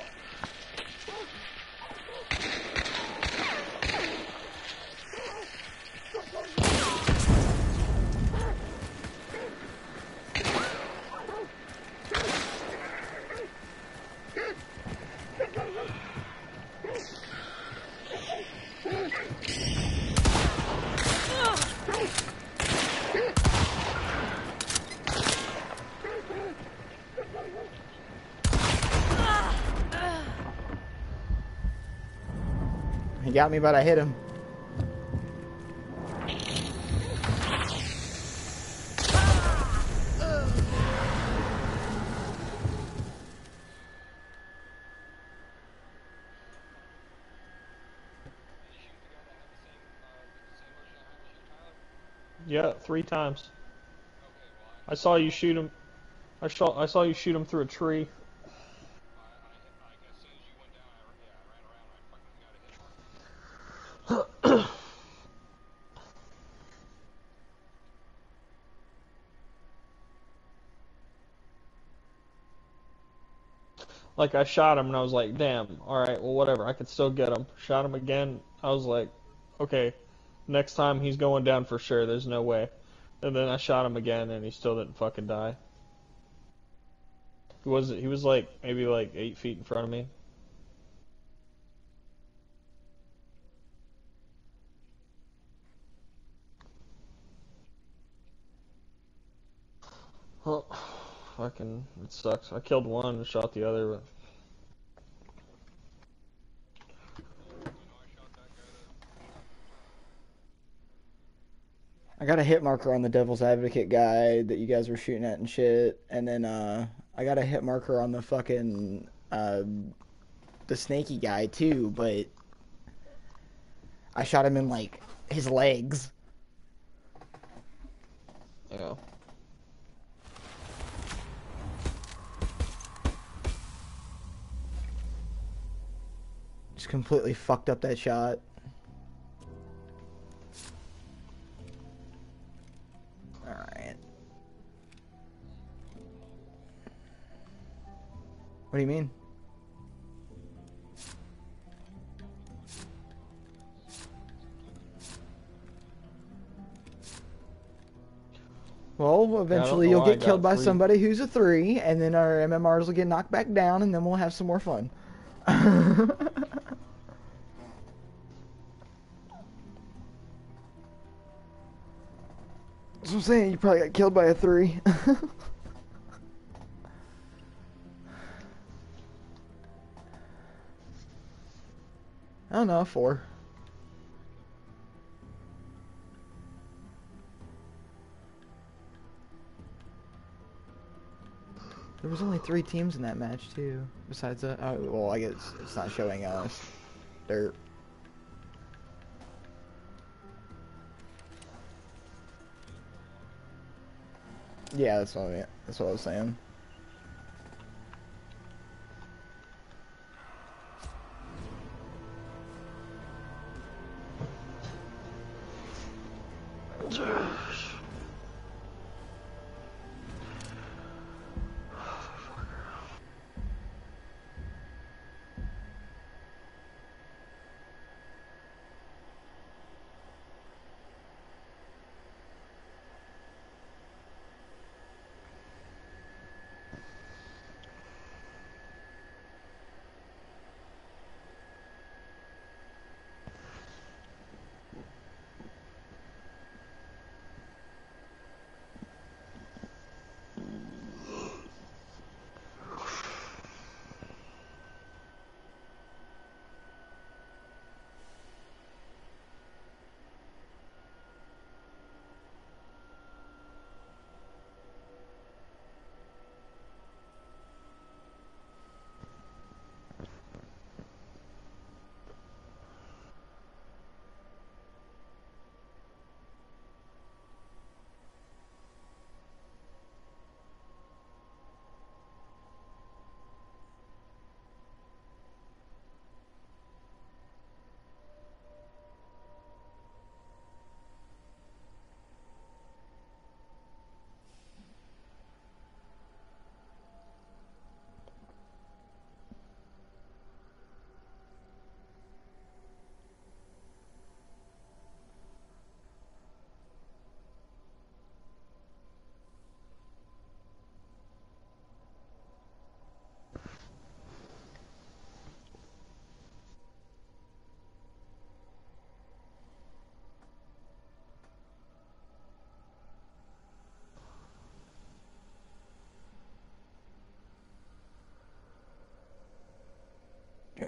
He got me, but I hit him. Yeah, three times. I saw you shoot him. I saw I saw you shoot him through a tree. Like, I shot him and I was like, damn, alright, well, whatever, I could still get him. Shot him again. I was like, okay, next time he's going down for sure, there's no way. And then I shot him again and he still didn't fucking die. He was, he was like, maybe like eight feet in front of me. Well, fucking, it sucks. I killed one and shot the other, but... I got a hit marker on the Devil's Advocate guy that you guys were shooting at and shit, and then uh, I got a hit marker on the fucking uh, the snaky guy too, but I shot him in like his legs. Yeah. Just completely fucked up that shot. Alright. What do you mean? Well, eventually know you'll why I get killed got by three. somebody who's a three, and then our M M Rs will get knocked back down, and then we'll have some more fun. That's what I'm saying, you probably got killed by a three. I don't know, a four. There was only three teams in that match too. Besides that, oh, well, I guess it's not showing us. Dirt. Yeah, that's what I, that's what I was saying.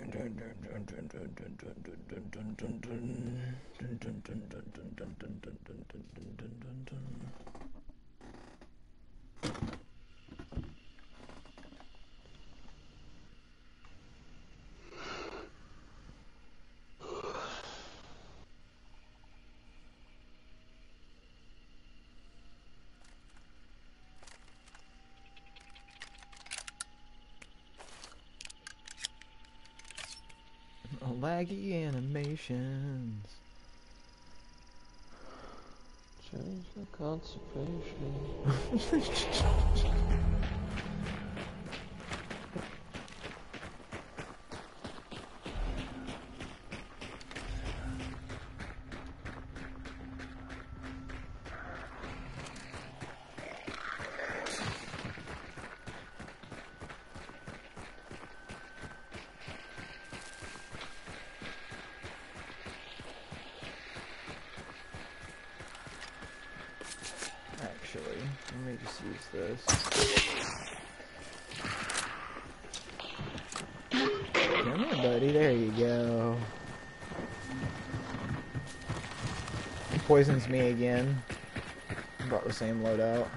Laggy animations. Change the conservation. Actually, let me just use this. Come here, buddy. There you go. He poisons me again. Brought the same loadout.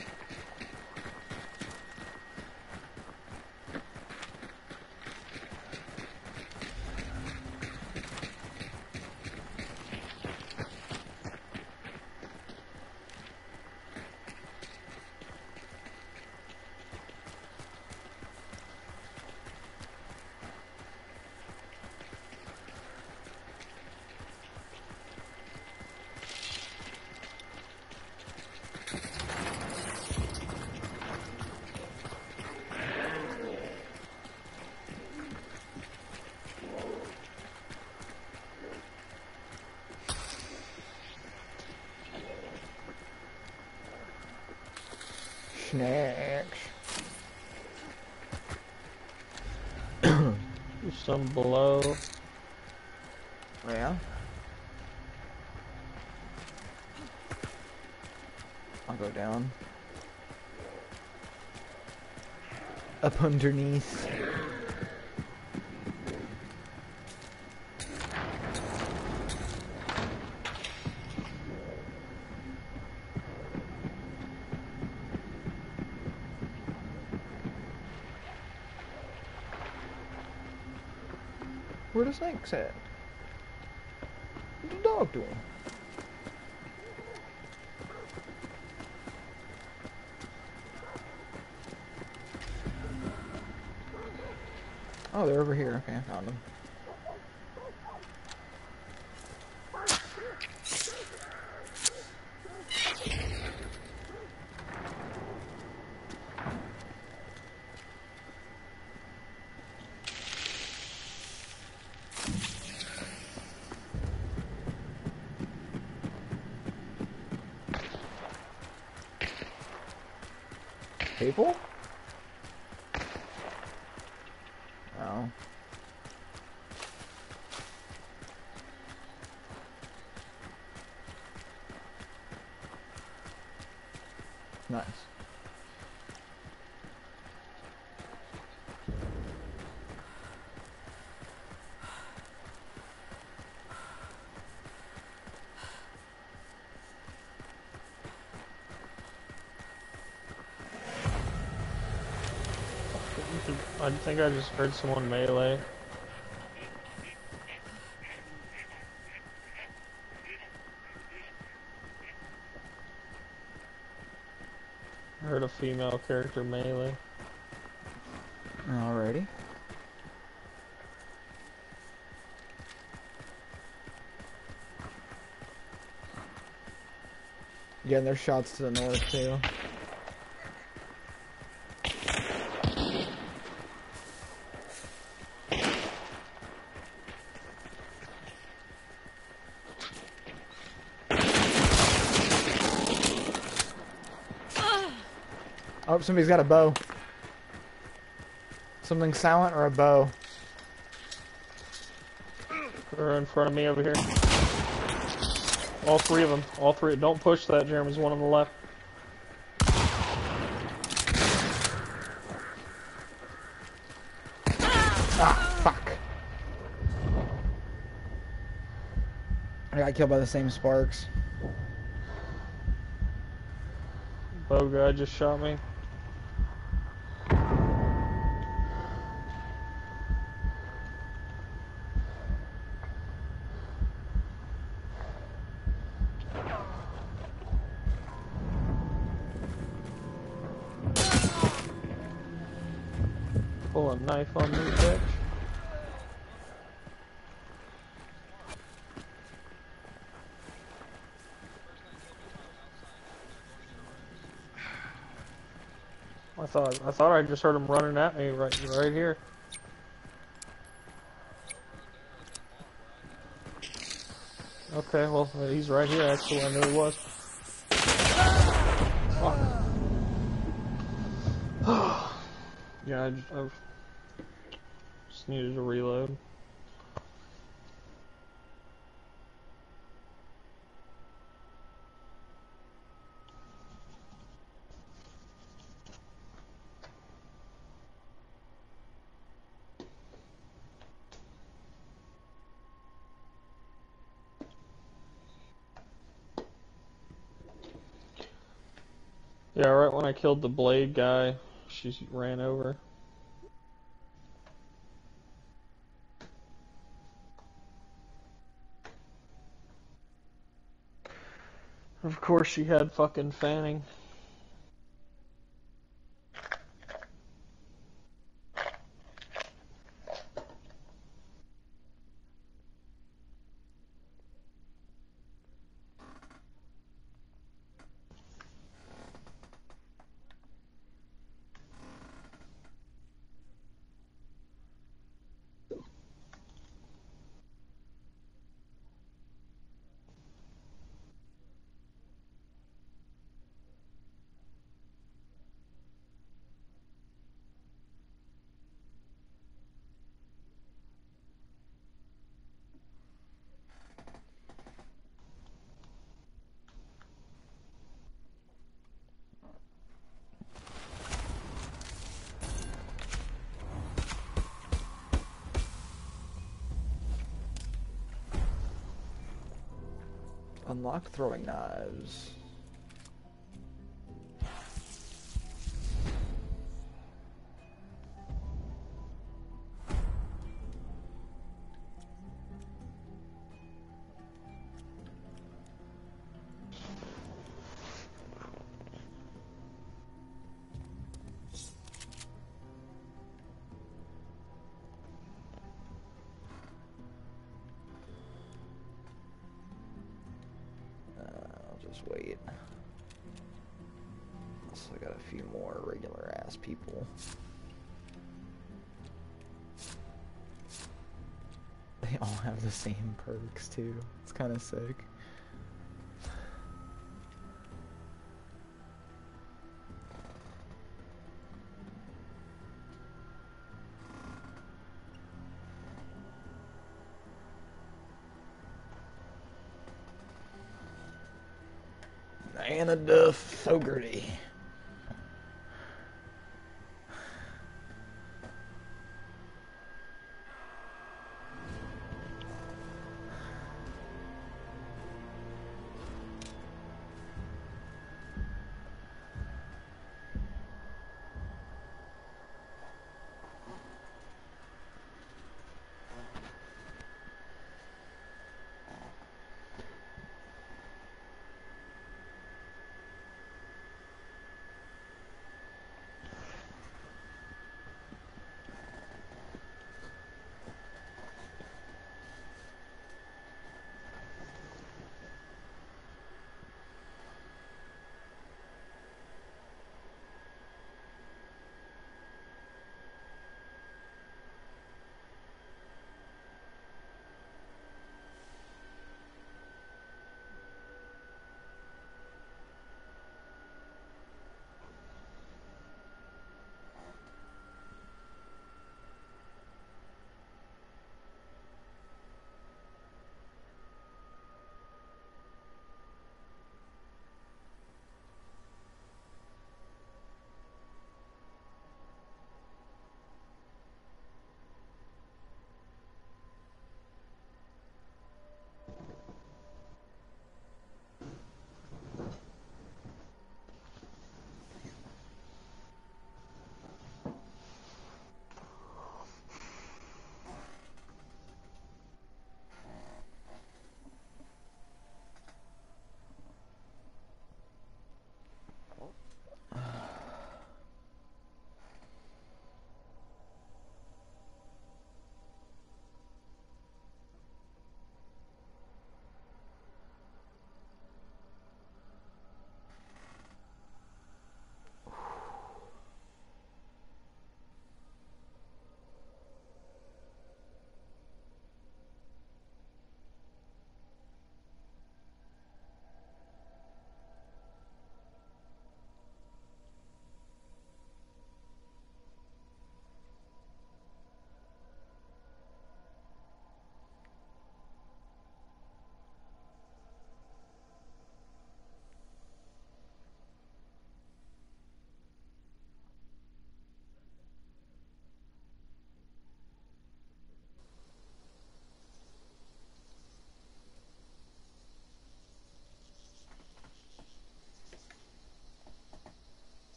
Snacks. There's some below. Yeah. I'll go down. Up underneath. Where the snake's at? What's the dog doing? Oh, they're over here. Okay, I found them. People? Oh. Nice. I think I just heard someone melee. I heard a female character melee. Alrighty. Again, there's shots to the north too. Oh, somebody's got a bow. Something silent or a bow. They're in front of me over here. All three of them. All three. Don't push that, Jeremy's one on the left. Ah, fuck. I got killed by the same sparks. Bow guy just shot me. Pull a knife on me, bitch. I thought I thought I just heard him running at me right right here. Okay, well he's right here. Actually, I knew he was. Fuck. Yeah, I, I just needed to reload. Yeah, right when I killed the blade guy, she ran over. Of course she had fucking fanning. Unlock throwing knives. Wait. So I got a few more regular ass people. They all have the same perks too. It's kind of sick. Anna Duff Fogarty.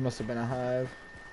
Must have been a hive.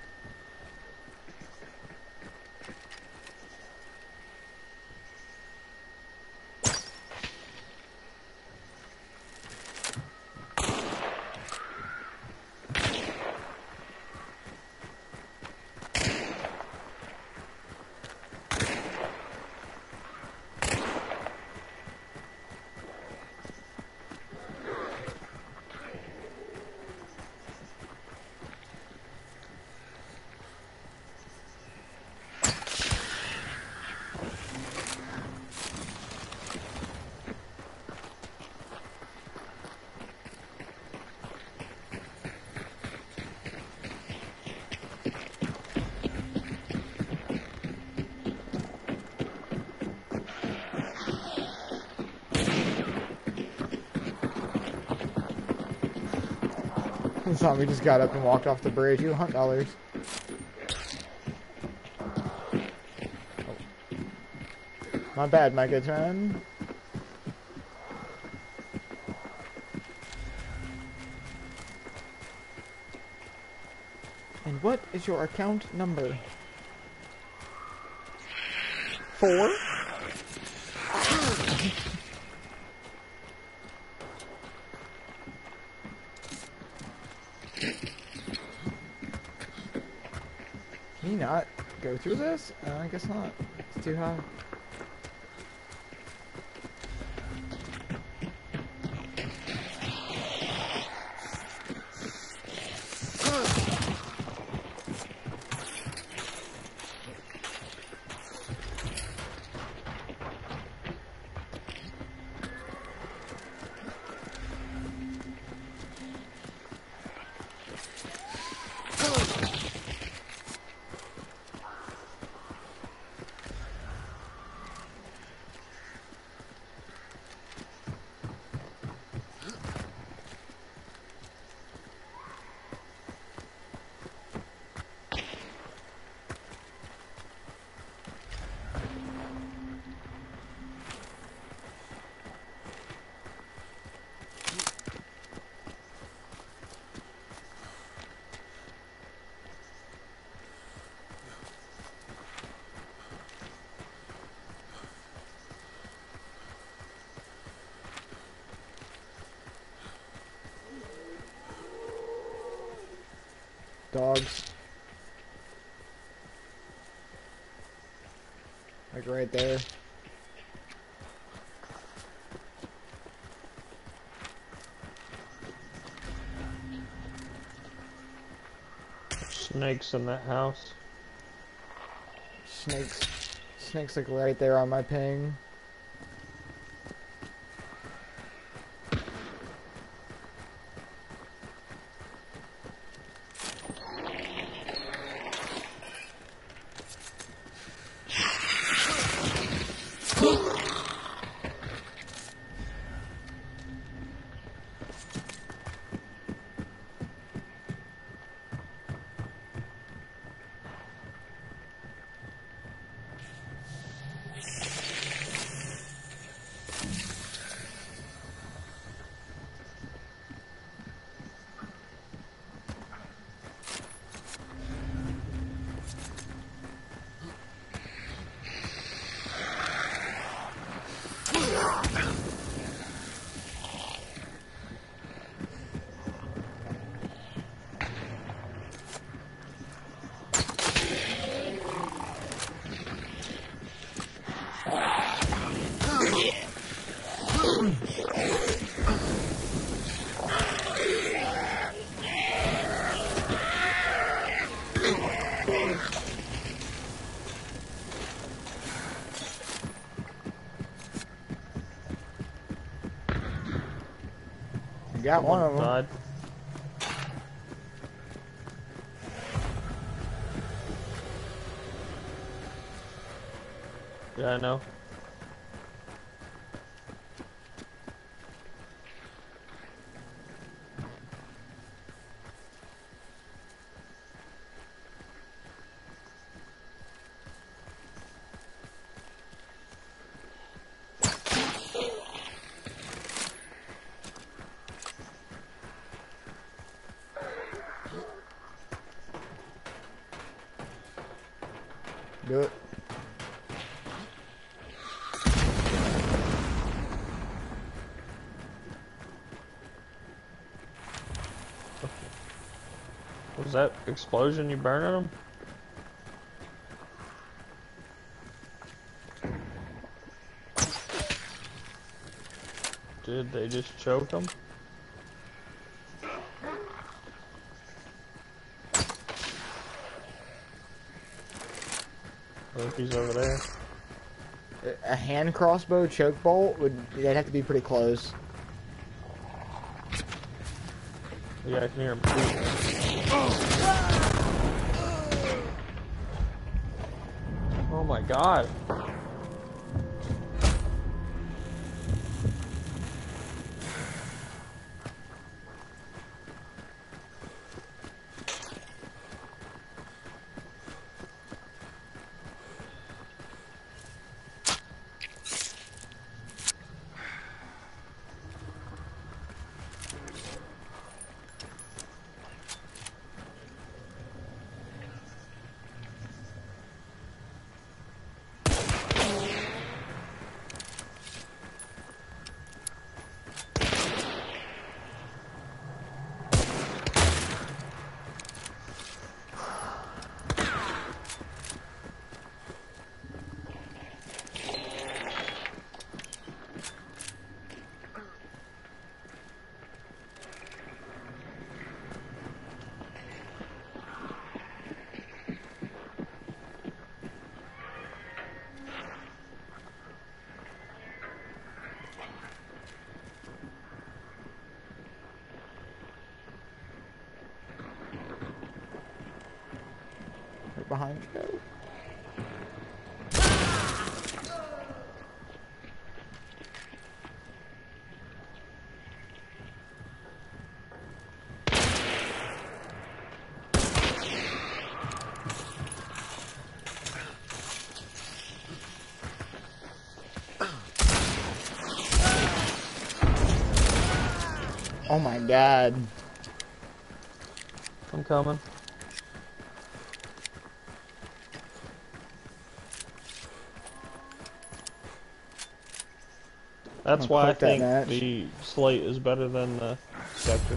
The zombie just got up and walked off the bridge. You hunt dollars. Oh. My bad, my good friend. And what is your account number? Four? Can you not go through this? Uh, I guess not. It's too high. Dogs. Like right there. Snakes in that house. Snakes. Snakes like right there on my ping. Got one of them. Died. Yeah, I know. Do it. Was that explosion you burning them? Did they just choke them? I think he's over there. A hand crossbow choke bolt would they'd have to be pretty close. Yeah, I can hear him breathing. Oh my god. Right behind you. Oh my god. I'm coming. That's why I think the slate is better than the Spectre.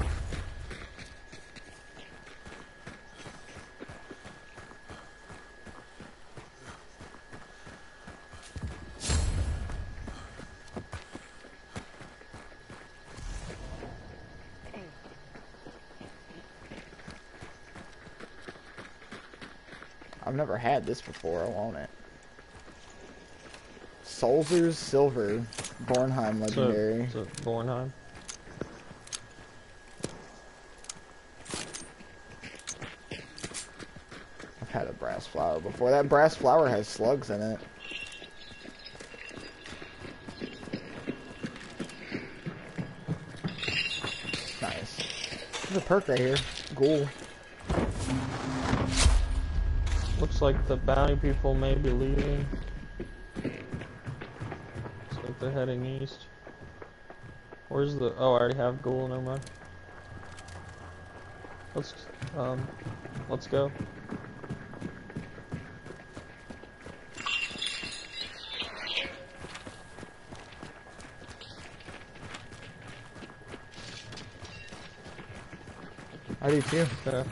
I've never had this before. I want it. Solzer's Silver, Bornheim legendary. It's a, it's a Bornheim. I've had a brass flower before. That brass flower has slugs in it. Nice. There's a perk right here. Ghoul. Looks like the bounty people may be leaving. Looks like they're heading east. Where's the... Oh, I already have Ghoul, never mind. Let's, um, let's go. I do too. Okay.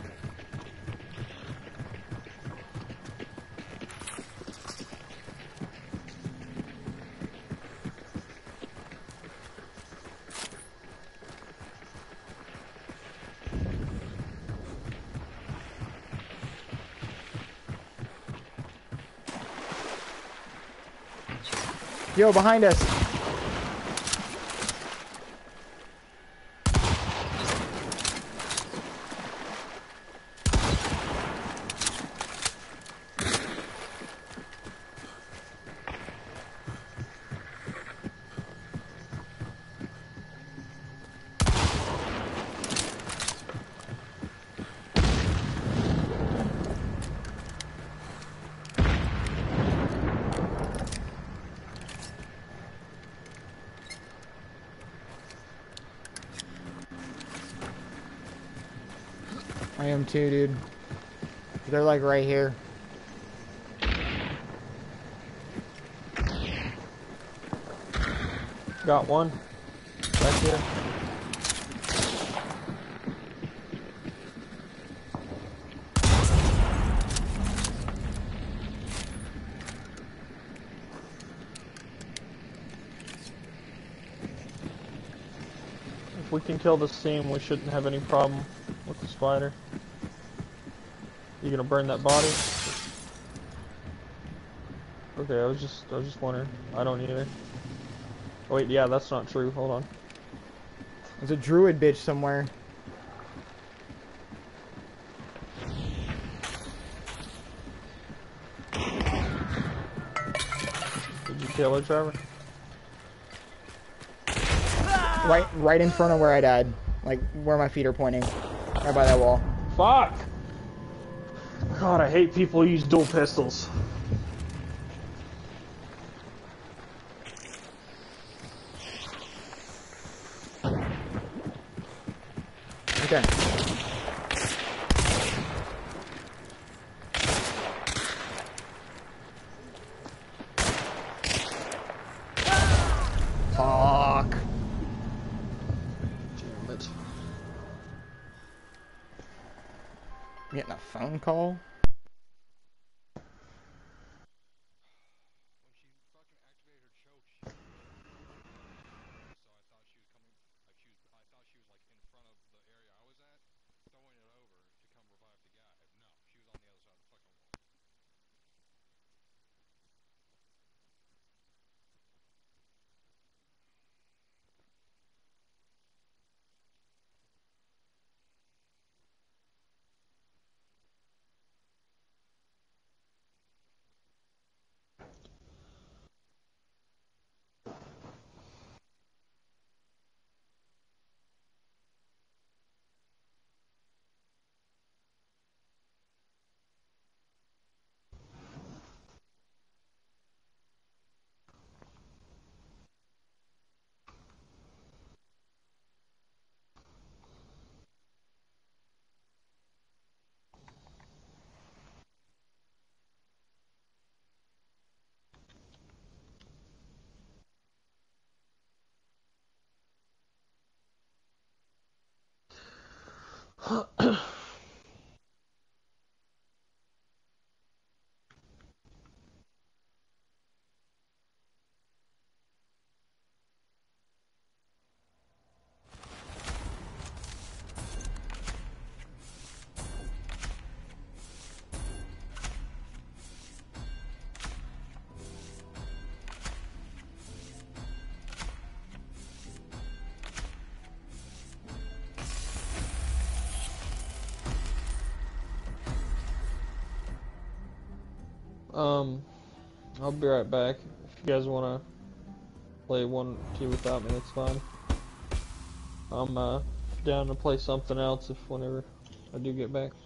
Yo, behind us. I am too, dude. They're like right here. Got one. Back here. If we can kill this team, we shouldn't have any problem with the spider. You gonna burn that body? Okay, I was just, I was just wondering. I don't either. Oh, wait, yeah, that's not true. Hold on. There's a druid bitch somewhere. Did you kill her, Trevor? Right, right in front of where I died. Like, where my feet are pointing. Right by that wall. Fuck! God, I hate people who use dual pistols. Okay. Fuck. Damn it. I'm getting a phone call? Um, I'll be right back. If you guys wanna play one, two without me, that's fine. I'm uh, down to play something else if whenever I do get back.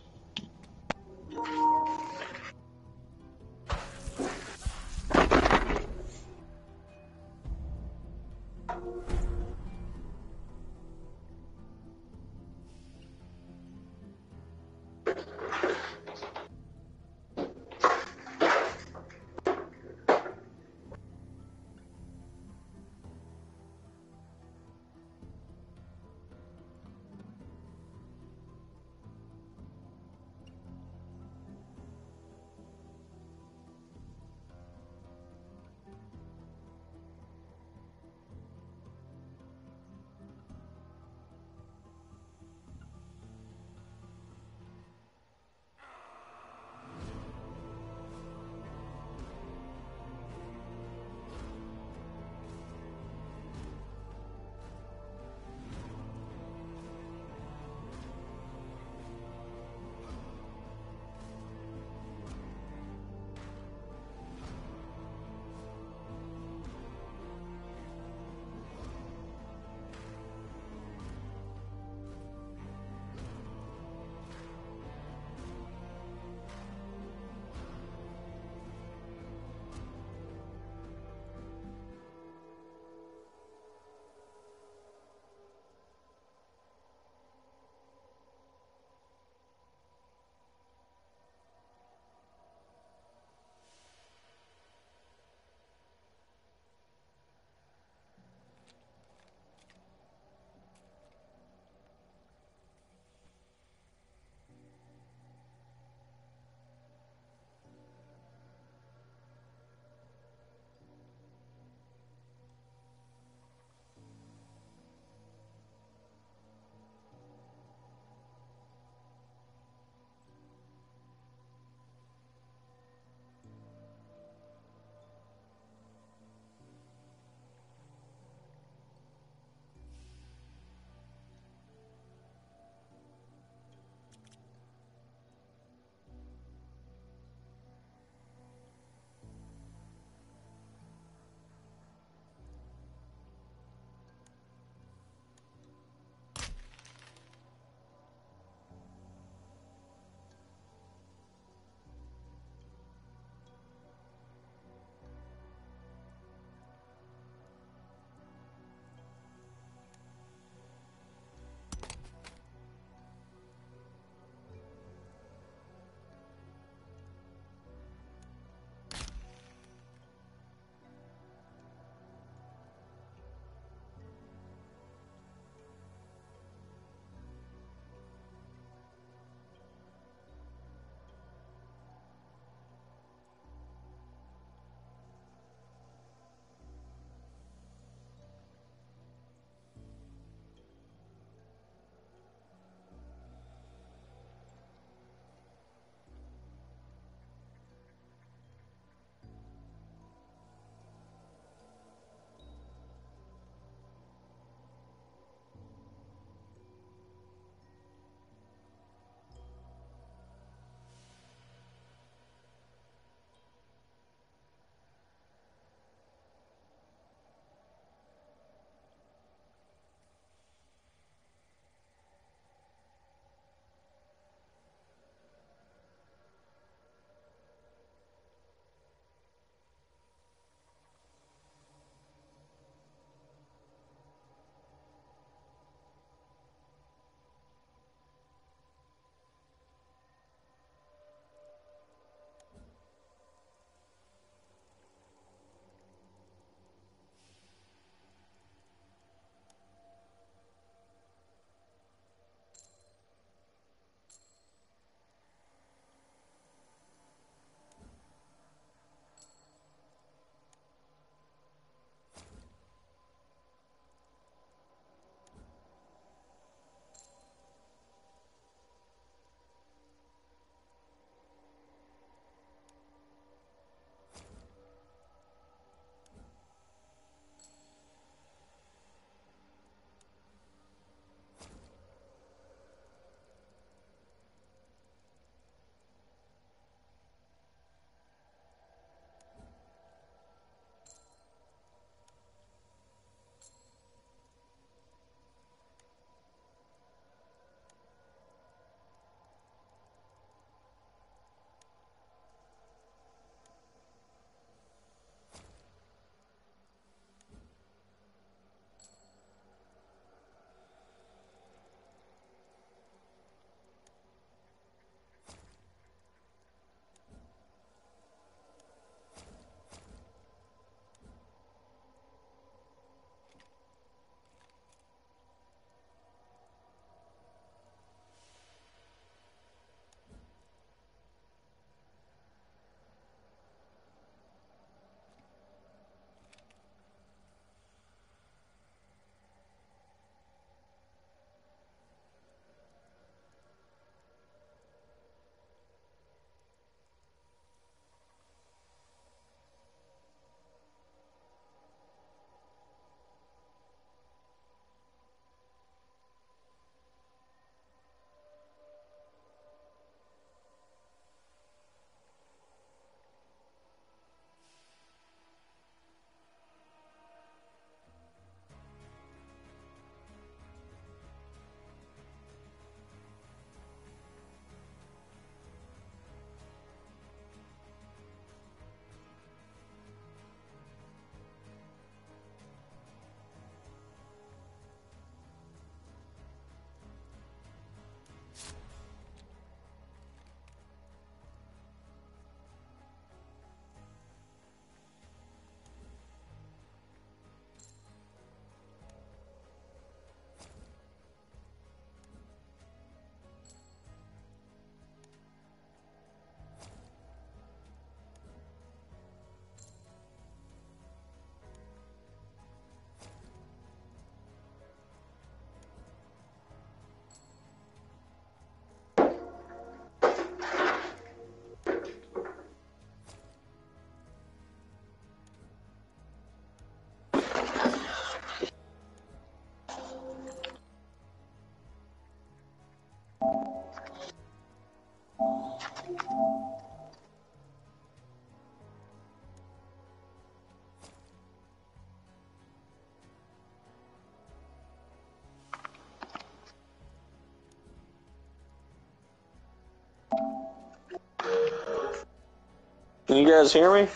Can you guys hear me?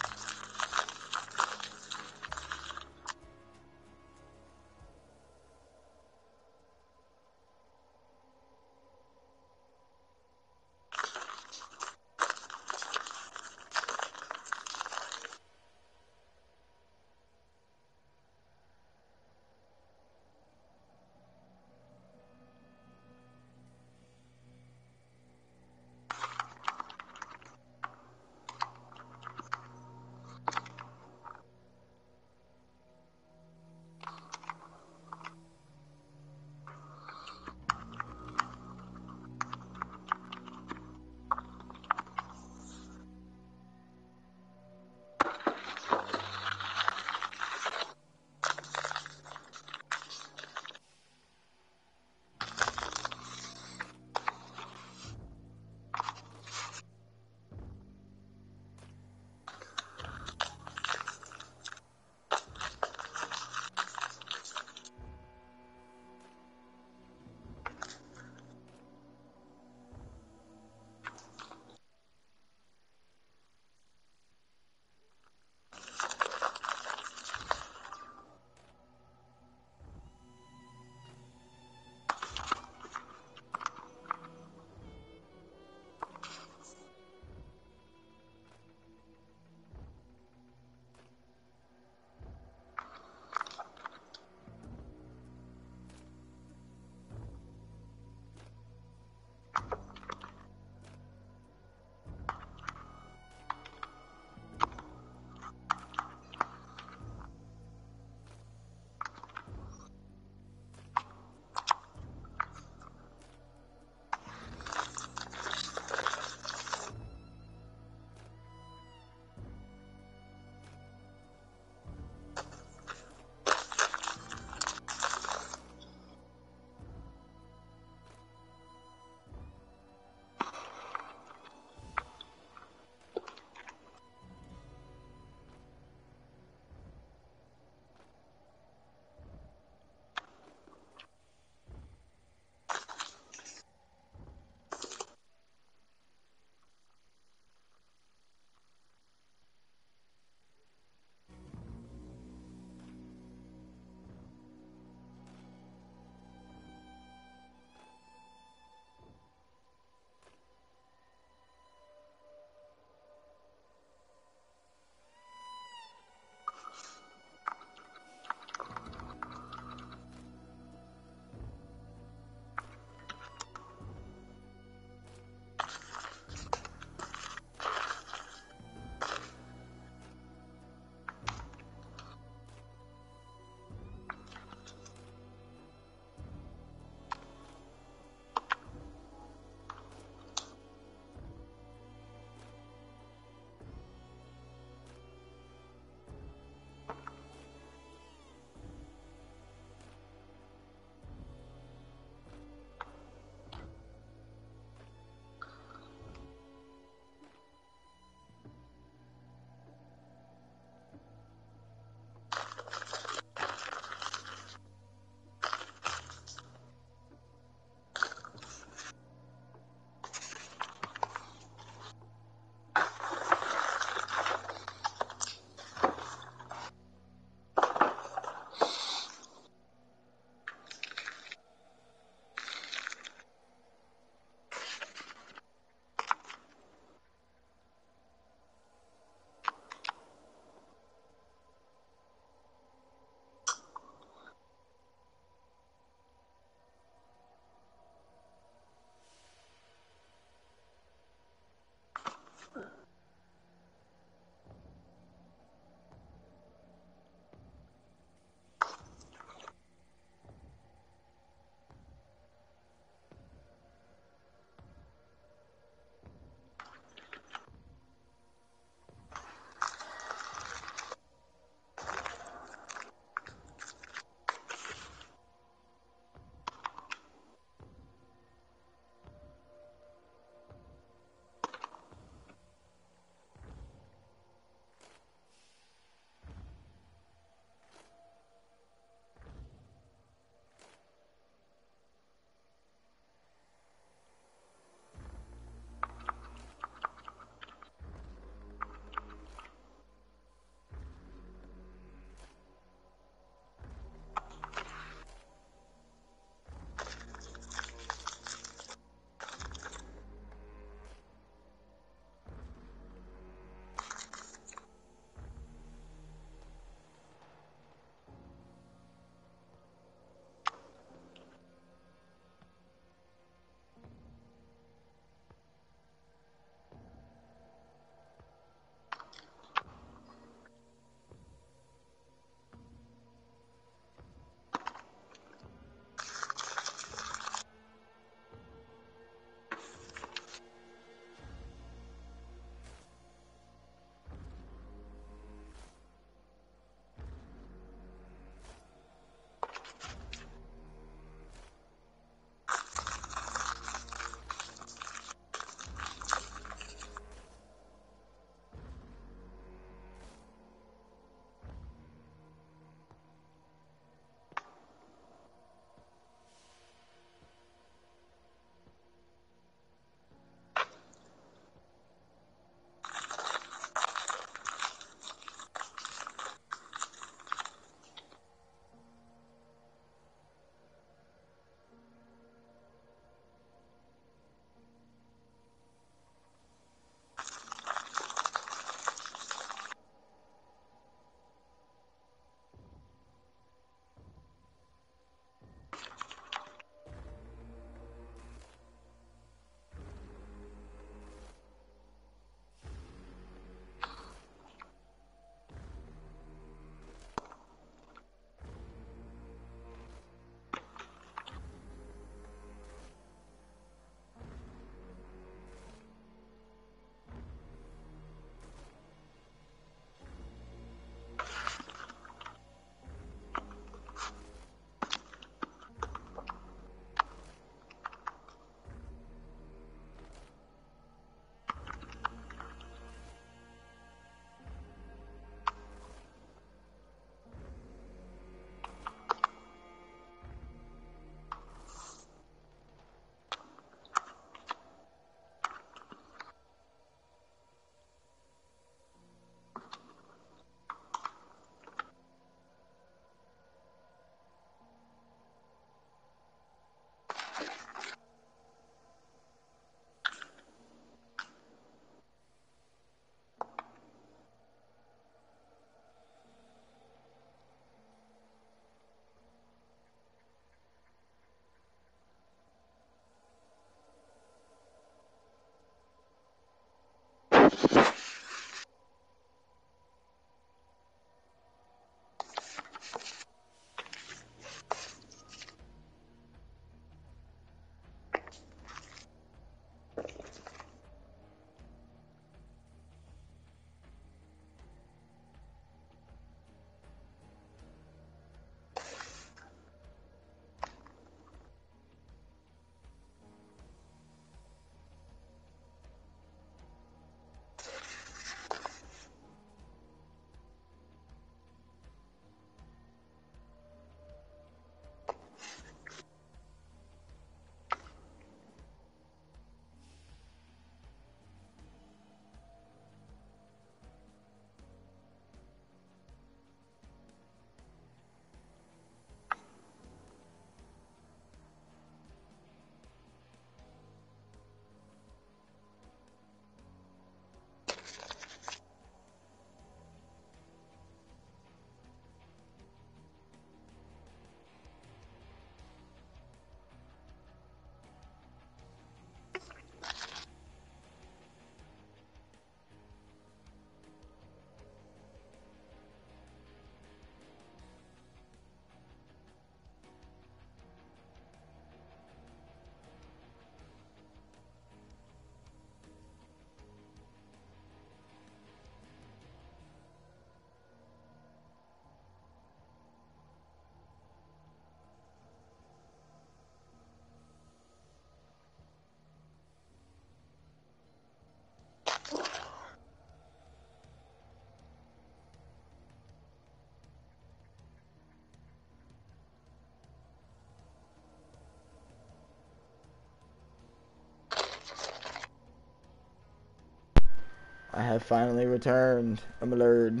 I have finally returned. I'm alert.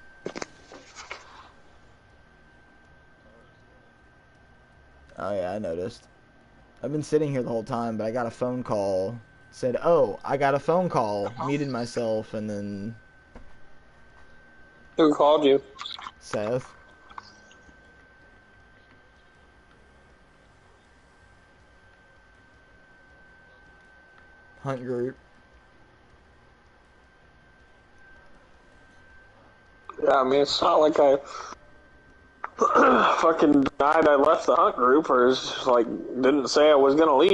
Oh yeah, I noticed. I've been sitting here the whole time, but I got a phone call. Said, oh, I got a phone call. Muted myself, and then Who called you? Seth. Hunt group. Yeah, I mean, it's not like I fucking denied I left the hunt group, or it's just like didn't say I was gonna leave.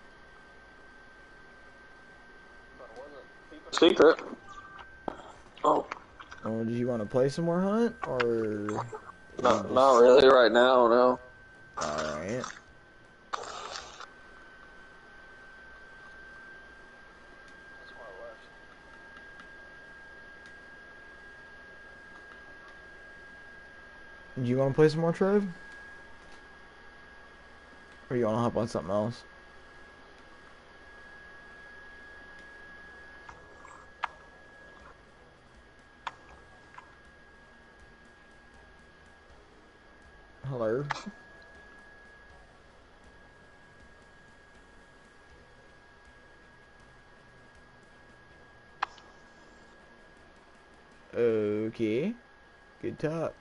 Secret. Oh, Or did you want to play some more Hunt, or not just... not really right now, no. All right. Do you want to play some more Trev? Or you want to hop on something else? Hello? Okay. Good talk.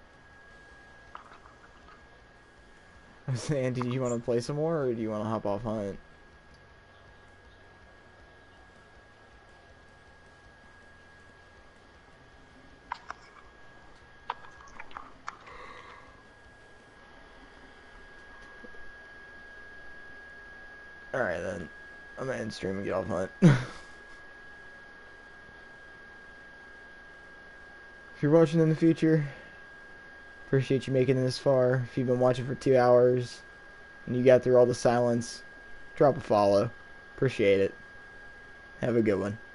I was saying, did you want to play some more, or do you want to hop off Hunt? Alright then. I'm gonna end stream and get off Hunt. If you're watching in the future, appreciate you making it this far. If you've been watching for two hours and you got through all the silence, drop a follow. Appreciate it. Have a good one.